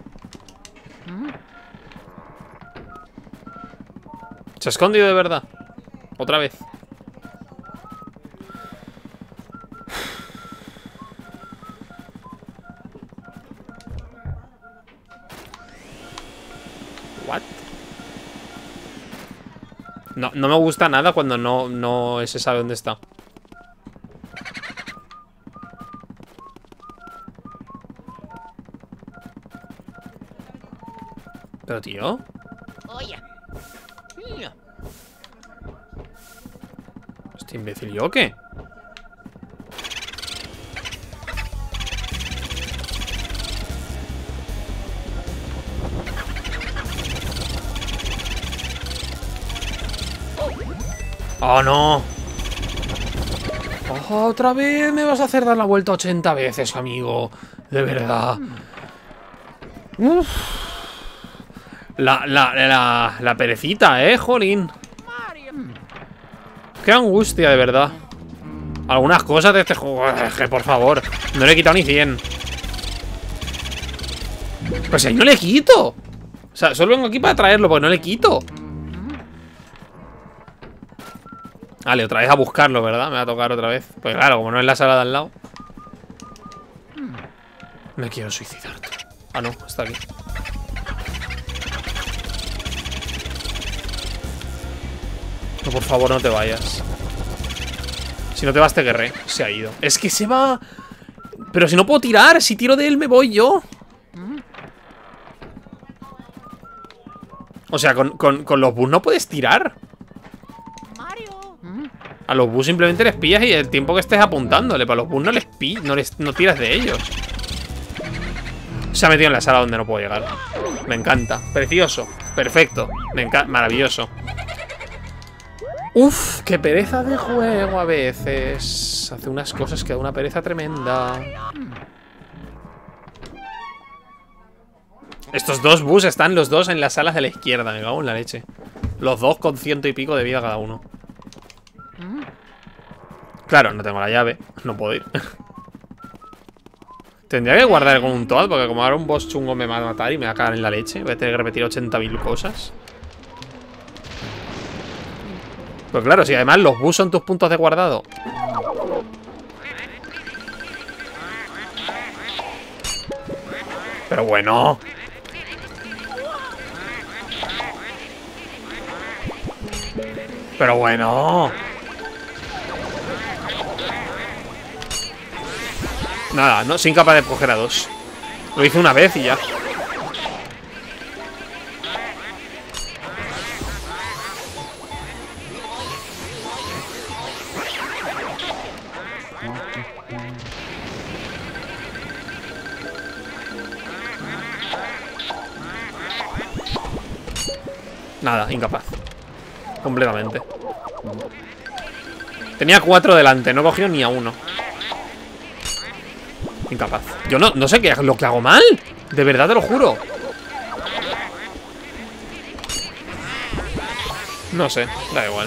¿Se ha escondido de verdad? Otra vez. What? No, no me gusta nada cuando no, no se sabe dónde está. Pero tío. Oye. ¿Este imbécil yo o qué? ¡Oh, no! Oh, otra vez me vas a hacer dar la vuelta ochenta veces, amigo. De verdad. Uf. La, la, la, la perecita, eh, jolín. Qué angustia, de verdad. Algunas cosas de este juego, que por favor. No le he quitado ni cien. Pues ahí no le quito. O sea, solo vengo aquí para traerlo, porque no le quito. Vale, otra vez a buscarlo, ¿verdad? Me va a tocar otra vez. Pues claro, como no es la sala de al lado. Me quiero suicidar, tío. Ah, no, está aquí. No, por favor, no te vayas. Si no te vas, te guerré. Se ha ido. Es que se va. Pero si no puedo tirar. Si tiro de él, me voy yo. O sea, con, con, con los bus no puedes tirar. A los bus simplemente les pillas y el tiempo que estés apuntándole. Para los bus no les pillas, no, les, no tiras de ellos. Se ha metido en la sala donde no puedo llegar. Me encanta. Precioso. Perfecto. Me encanta. Maravilloso. Uf, qué pereza de juego a veces. Hace unas cosas que da una pereza tremenda. Estos dos bus están los dos en las salas de la izquierda. Me cago en la leche. Los dos con ciento y pico de vida cada uno. Claro, no tengo la llave. No puedo ir. Tendría que guardar con un Toad, porque como ahora un boss chungo me va a matar y me va a cagar en la leche. Voy a tener que repetir ochenta mil cosas. Pues claro, si además los bus son tus puntos de guardado. Pero bueno. Pero bueno. Nada, no soy incapaz de coger a dos. Lo hice una vez y ya. Nada, incapaz. Completamente. Tenía cuatro delante, no cogió ni a uno. Incapaz. Yo no, no sé qué lo que hago mal. De verdad te lo juro. No sé, da igual.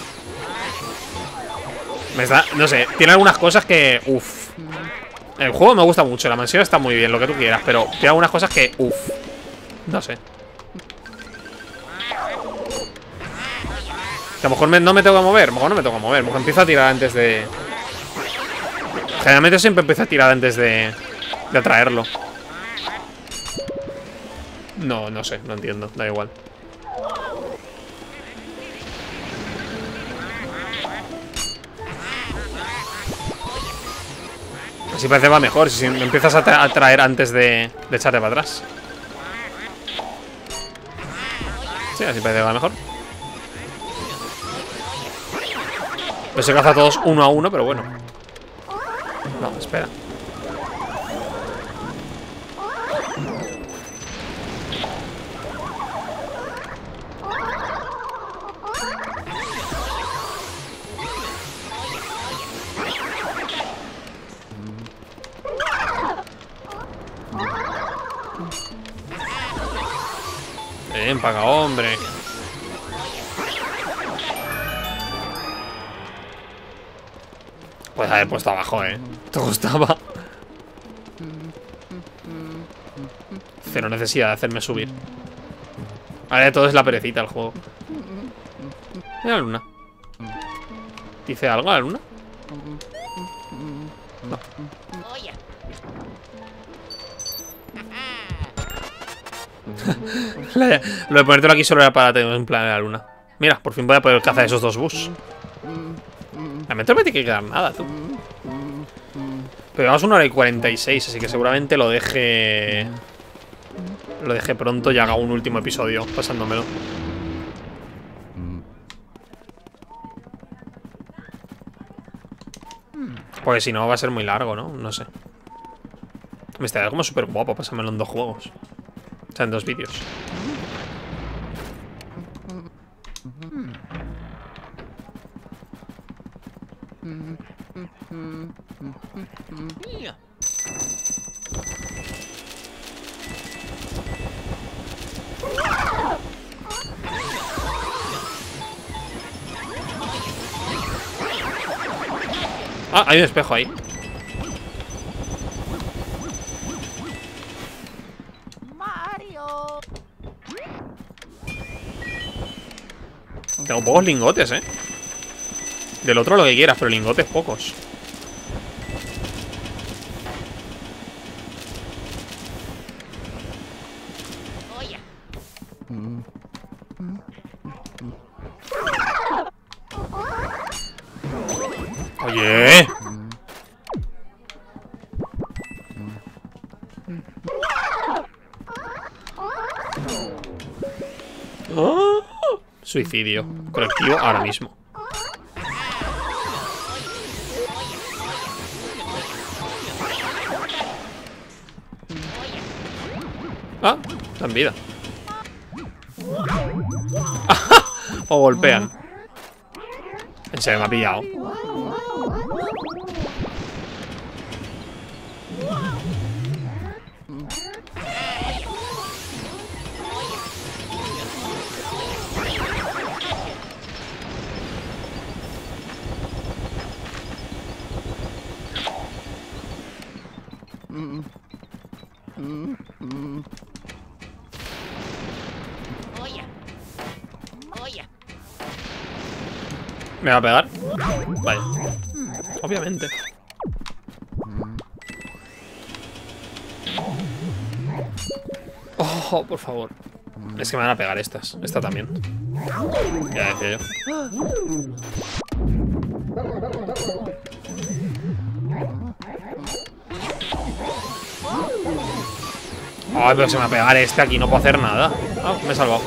Me está, no sé, tiene algunas cosas que... Uff. El juego me gusta mucho, la mansión está muy bien, lo que tú quieras. Pero tiene algunas cosas que... Uff. No sé. Que a lo mejor me, no me tengo que mover. A lo mejor no me tengo que mover. A lo mejor empiezo a tirar antes de... Generalmente siempre empiezo a tirar antes de... De atraerlo. No, no sé, no entiendo. Da igual. Así parece va mejor. Si me empiezas a atraer antes de, de echarte para atrás. Sí, así parece va mejor. Pues se caza a todos uno a uno, pero bueno. No, espera. Bien, paga, hombre. Pues haber puesto abajo, eh. Te gustaba. Cero necesidad de hacerme subir. Ahora de todo es la perecita el juego. Mira la luna. ¿Dice algo la luna? No. La- Lo de ponértelo aquí solo era para tener un plan de la luna. Mira, por fin voy a poder cazar esos dos bus. Realmente no me tiene que quedar nada, tú. Pero vamos una hora y cuarenta y seis, así que seguramente lo deje... Lo deje pronto y haga un último episodio pasándomelo. Porque si no va a ser muy largo, ¿no? No sé. Me estaría como súper guapo pasármelo en dos juegos. O sea, en dos vídeos. Ah, hay un espejo ahí. Mario. Tengo pocos lingotes, eh. Del otro lo que quieras, pero lingotes pocos. Oye. Oye. Oh. Suicidio colectivo ahora mismo. Ah, dan vida. O golpean. En serio, me ha pillado. ¿Me va a pegar? Vaya. Obviamente. Oh, por favor. Es que me van a pegar estas. Esta también. Ya decía yo. Ay, pero se me va a pegar este aquí. No puedo hacer nada. Ah, me he salvado.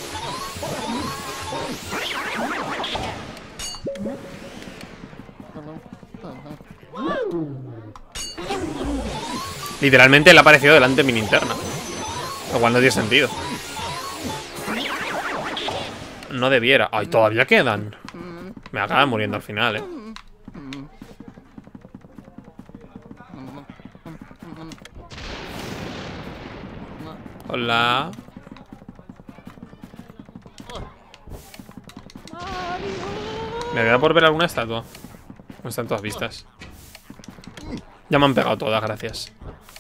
Literalmente le ha aparecido delante mi linterna. Lo cual no tiene sentido. No debiera. Ay, todavía quedan. Me acaban muriendo al final, eh. Hola. Me voy a por ver alguna estatua. No están todas vistas. Ya me han pegado todas, gracias.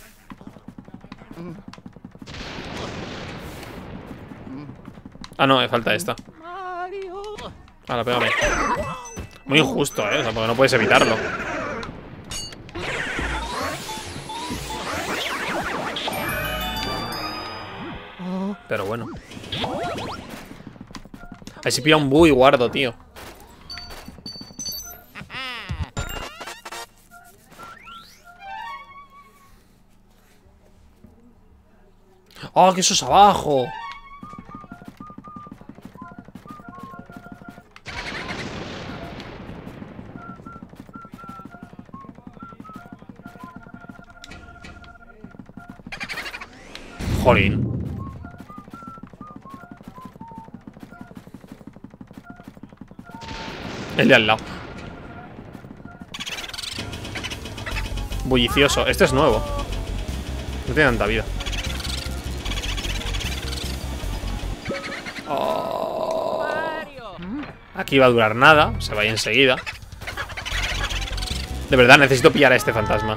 Ah, no, me falta esta. Ahora, pégame. Muy injusto, eh. O sea, porque no puedes evitarlo. Pero bueno. Ahí sí pilla un bug y guardo, tío. ¡Oh, que eso es abajo! Jolín. El de al lado. Bullicioso. Este es nuevo. No tiene tanta vida. Oh. Aquí va a durar nada. Se va a ir enseguida. De verdad, necesito pillar a este fantasma.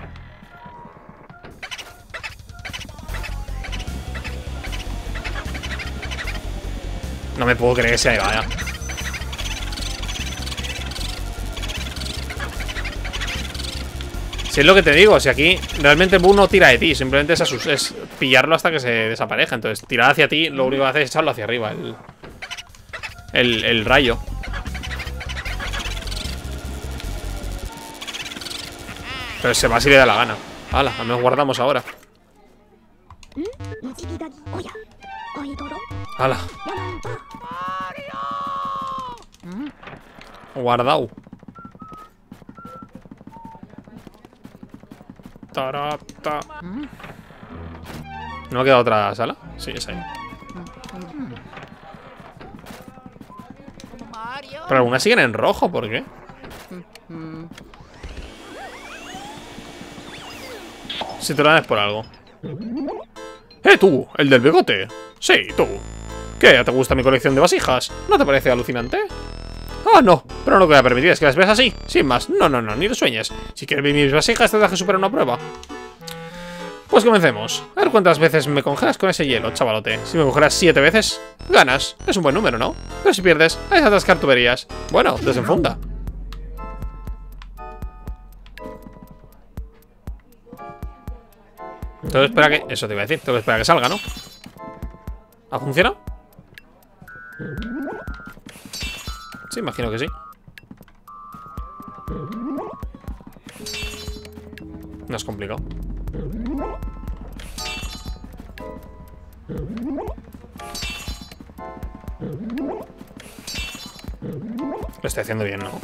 No me puedo creer que se vaya. Si es lo que te digo, si aquí realmente el bug no tira de ti, simplemente es, asus es pillarlo hasta que se desaparezca. Entonces, tirar hacia ti, lo único que hace es echarlo hacia arriba, el, el, el rayo. Pero se va si le da la gana. Hala, al menos guardamos ahora. Hala. Guardado. Tarata. ¿No ha quedado otra sala? Sí, es ahí. Pero algunas siguen en rojo, ¿por qué? Si te lo dan es por algo. ¡Eh, tú! ¿El del bigote? Sí, tú. ¿Qué? ¿Te gusta mi colección de vasijas? ¿No te parece alucinante? Ah, no, pero no te voy a permitir, es que las veas así, sin más. No, no, no, ni lo sueñes. Si quieres ver mis vasijas, tendrás que superar una prueba. Pues comencemos. A ver cuántas veces me congelas con ese hielo, chavalote. Si me congelas siete veces, ganas. Es un buen número, ¿no? Pero si pierdes, hay que atascar tuberías. Bueno, desenfunda. Tengo que esperar que... Eso te iba a decir, tengo que esperar a que salga, ¿no? ¿Ha funcionado? Sí, imagino que sí. No es complicado. Lo estoy haciendo bien, ¿no?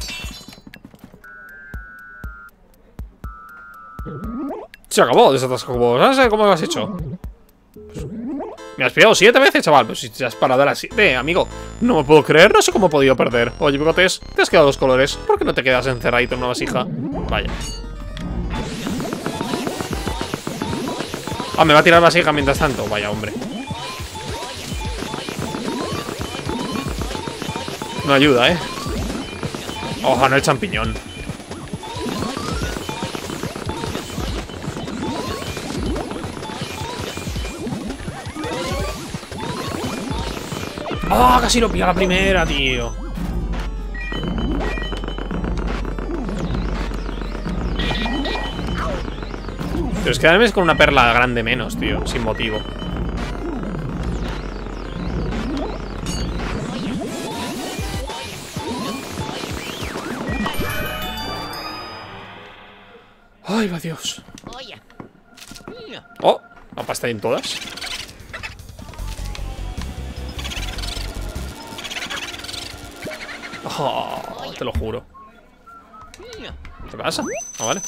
Se acabó, desatasco. ¿Sabes cómo lo has hecho? Pues, me has pillado siete veces, chaval. Pues si te has parado a las siete, amigo. No me puedo creer, no sé cómo he podido perder. Oye, bigotes, te has quedado dos colores. ¿Por qué no te quedas encerradito en una vasija? Vaya. Ah, me va a tirar vasija mientras tanto. Vaya, hombre. No ayuda, ¿eh? Ojo, no el champiñón. ¡Ah! Oh, casi lo pilla la primera, tío. Pero es que quedarme con una perla grande menos, tío. Sin motivo. Ay, va Dios. Oh, la pasta en todas. Oh, te lo juro. ¿Qué pasa? Ah, vale.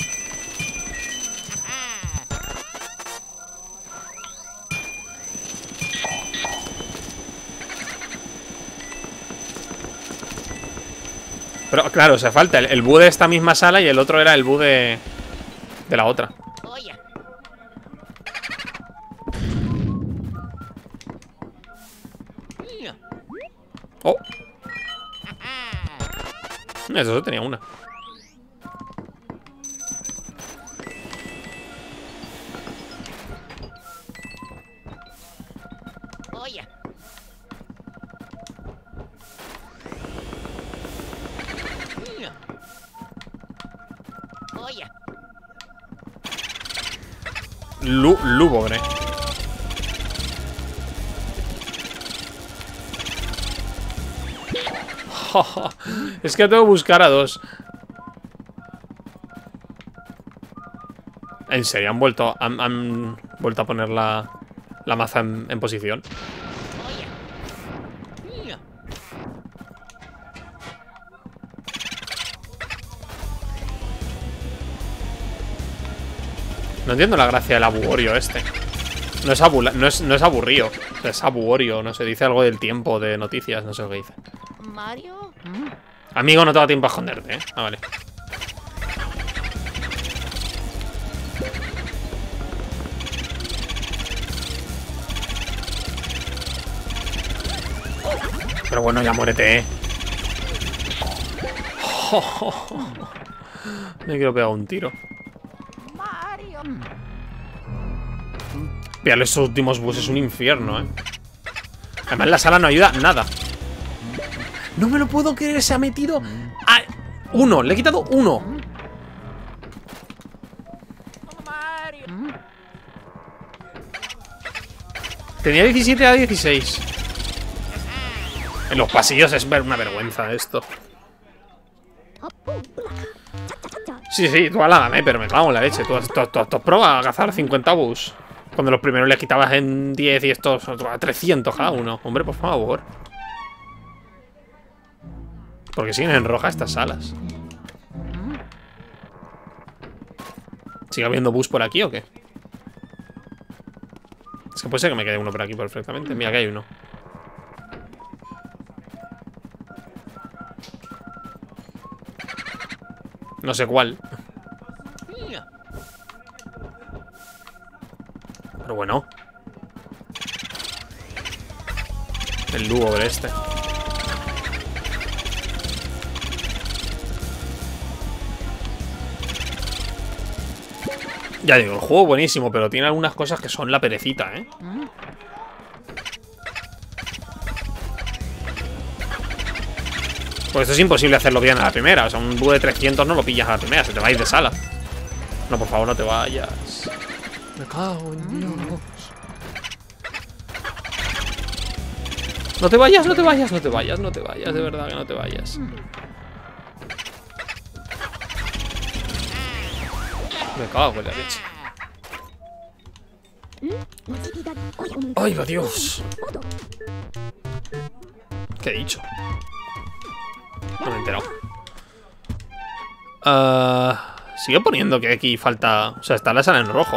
Pero claro, o sea, falta el, el bú de esta misma sala y el otro era el bú de, de la otra. Oh. Eso solo tenía una. Lu Lúbobre. Es que tengo que buscar a dos. ¿En serio? ¿Han vuelto, han, han vuelto a poner la, la maza en, en posición? No entiendo la gracia del abuorio este. No es, abu no es, no es aburrido. O sea, es abuorio, no sé. Dice algo del tiempo, de noticias, no sé lo que dice. Mario. Amigo, no te da tiempo a esconderte, ¿eh? Ah, vale. Pero bueno, ya muérete, ¿eh? Oh, oh, oh. Me quiero pegar un tiro. Mario. Vean, esos últimos bus es un infierno, ¿eh? Además, la sala no ayuda nada. No me lo puedo creer, se ha metido a uno, le he quitado uno. Mario. Tenía diecisiete a dieciséis. En los pasillos es ver una vergüenza esto. Sí, sí, tú alágame, pero me cago en la leche. Tú has, tú, tú, tú has probado a cazar cincuenta bus. Cuando los primeros le quitabas en diez y estos a trescientos cada uno. Hombre, por favor. Porque siguen en roja estas salas. ¿Sigue habiendo bus por aquí o qué? Es que puede ser que me quede uno por aquí perfectamente. Mira, que hay uno. No sé cuál. Pero bueno. El lúgubre este. Ya digo, el juego buenísimo, pero tiene algunas cosas que son la perecita, ¿eh? Pues esto es imposible hacerlo bien a la primera. O sea, un búho de trescientos no lo pillas a la primera. Se te va a ir de sala. No, por favor, no te vayas. Me cago en Dios. No te vayas, no te vayas, no te vayas, no te vayas. De verdad que no te vayas. Me cago en la leche. ¡Ay, va Dios! ¿Qué he dicho? No me he enterado. Uh, sigue poniendo que aquí falta... O sea, está la sala en rojo.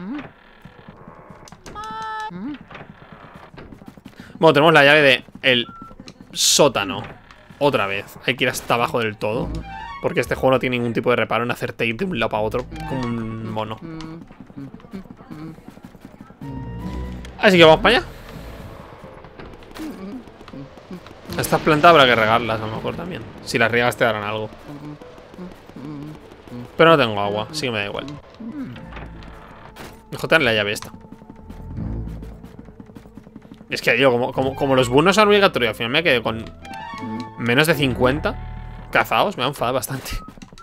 Bueno, tenemos la llave de el sótano. Otra vez. Hay que ir hasta abajo del todo. Porque este juego no tiene ningún tipo de reparo en hacerte ir de un lado para otro como un mono. Así que vamos para allá. Estas plantas habrá que regarlas a lo mejor también. Si las riegas te darán algo. Pero no tengo agua, así que me da igual. Mejor tener la llave esta. Es que yo, como, como, como los buenos son obligatorios, al final me quedé con Menos de cincuenta cazaos, me va a enfadar bastante.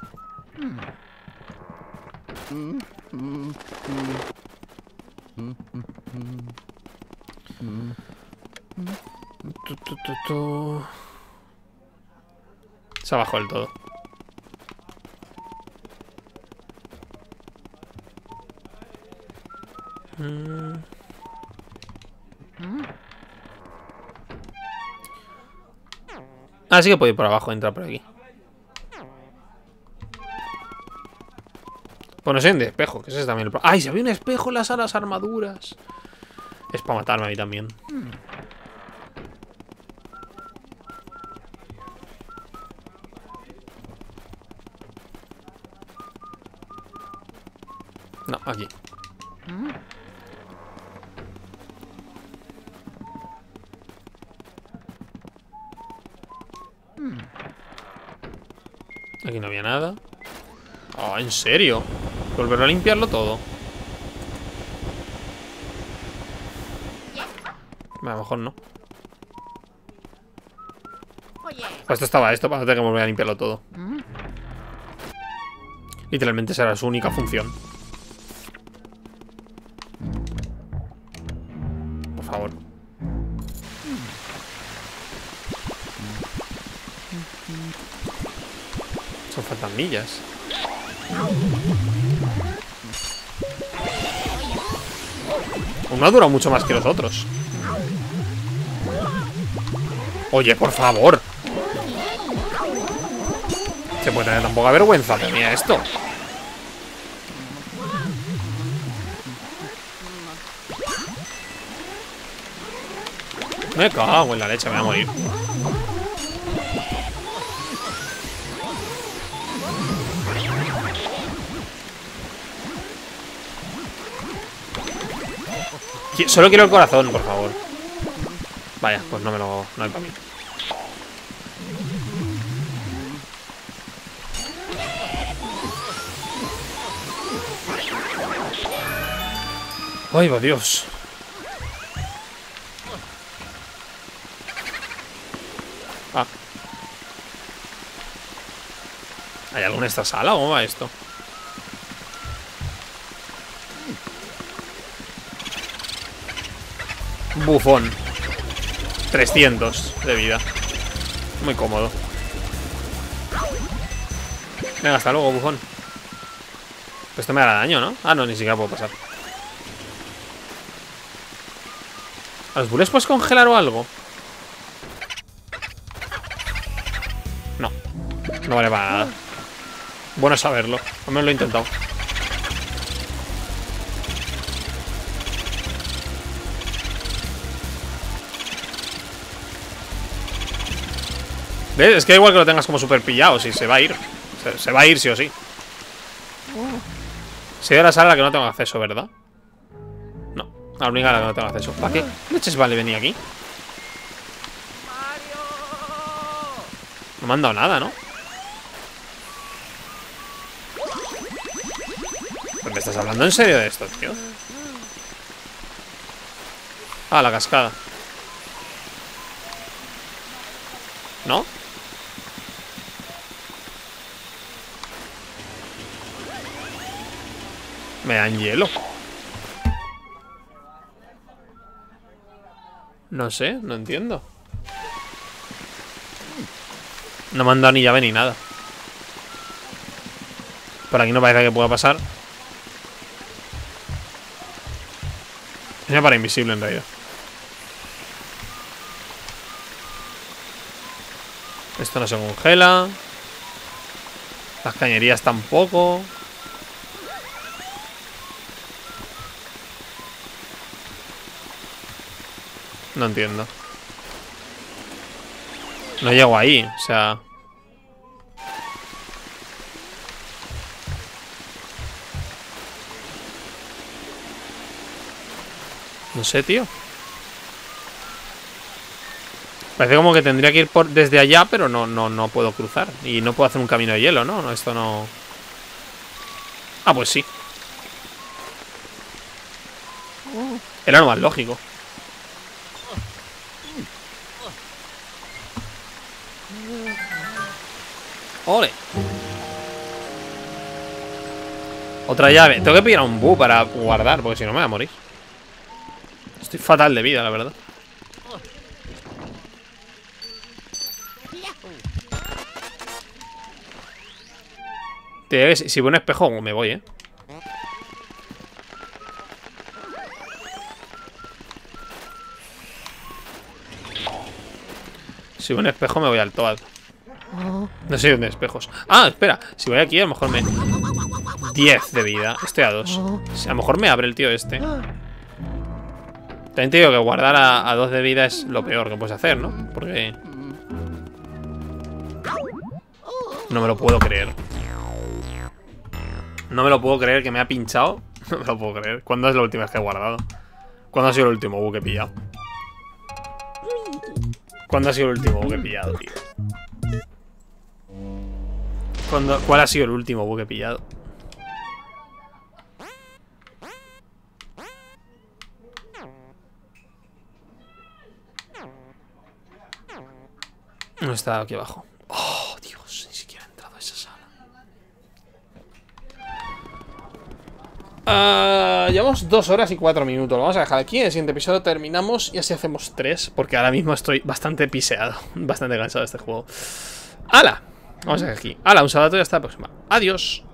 Tu, tu, tu, tu. Se ha bajado del todo. Mm. Ah, sí que puedo ir por abajo, entrar por aquí. Bueno, soy un espejo, que ese es también el problema. ¡Ay, se había un espejo en las alas armaduras! Es para matarme a mí también. No, aquí. Aquí no había nada. Oh, ¿en serio? ¿Volverlo a limpiarlo todo? A lo mejor no. Oye. Pues esto estaba esto para no tener que volver a limpiarlo todo. Literalmente será su única función. Por favor. Son fantasmillas. Uno ha durado mucho más que los otros. Oye, por favor. Se puede tener tan poca vergüenza. Mira esto. Me cago en la leche, me voy a morir. Solo quiero el corazón, por favor. Vaya, pues no me lo... no hay para mí. Ay, va Dios. Ah. ¿Hay algo en esta sala? ¿Cómo va esto? Bufón. trescientos de vida. Muy cómodo. Venga, hasta luego, bufón. Esto me hará daño, ¿no? Ah, no, ni siquiera puedo pasar. ¿A los bullets puedes congelar o algo? No. No vale para nada. Bueno saberlo. Al menos lo he intentado. ¿Ves? Es que igual que lo tengas como súper pillado. Si se va a ir. Se, se va a ir sí o sí. Si de la sala a la que no tengo acceso, ¿verdad? No. A la única a la que no tengo acceso. ¿Para qué leches vale venir aquí? No me han dado nada, ¿no? ¿Pues me estás hablando en serio de esto, tío? Ah, la cascada. ¿No? Me dan hielo. No sé, no entiendo. No me han dado ni llave ni nada. Por aquí no parece que pueda pasar. Es una para invisible en realidad. Esto no se congela. Las cañerías tampoco. No entiendo. No llego ahí, o sea... No sé, tío. Parece como que tendría que ir por desde allá, pero no, no, no puedo cruzar. Y no puedo hacer un camino de hielo, ¿no? No, esto no... Ah, pues sí. Era lo más lógico. ¡Ole! Otra llave. Tengo que pillar un bu para guardar, porque si no me voy a morir. Estoy fatal de vida, la verdad. Te- Si veo un espejo, me voy, eh. Si veo un espejo, me voy al Toad. No sé dónde hay espejos. Ah, espera. Si voy aquí, a lo mejor me... diez de vida. Estoy a dos. Si a lo mejor me abre el tío este. También te digo que guardar a, a dos de vida es lo peor que puedes hacer, ¿no? Porque... no me lo puedo creer. No me lo puedo creer que me ha pinchado. No me lo puedo creer. ¿Cuándo es la última vez que he guardado? ¿Cuándo ha sido el último bug que he pillado? ¿Cuándo ha sido el último bug que he pillado, tío? ¿Cuándo, ¿Cuál ha sido el último bug que he pillado? No está aquí abajo. Oh, Dios, ni siquiera he entrado a esa sala. Uh, llevamos dos horas y cuatro minutos. Lo vamos a dejar aquí. En el siguiente episodio terminamos y así hacemos tres. Porque ahora mismo estoy bastante piseado. Bastante cansado de este juego. ¡Hala! Vamos a dejar aquí. ¡Hala! Un saludo y hasta la próxima. Adiós.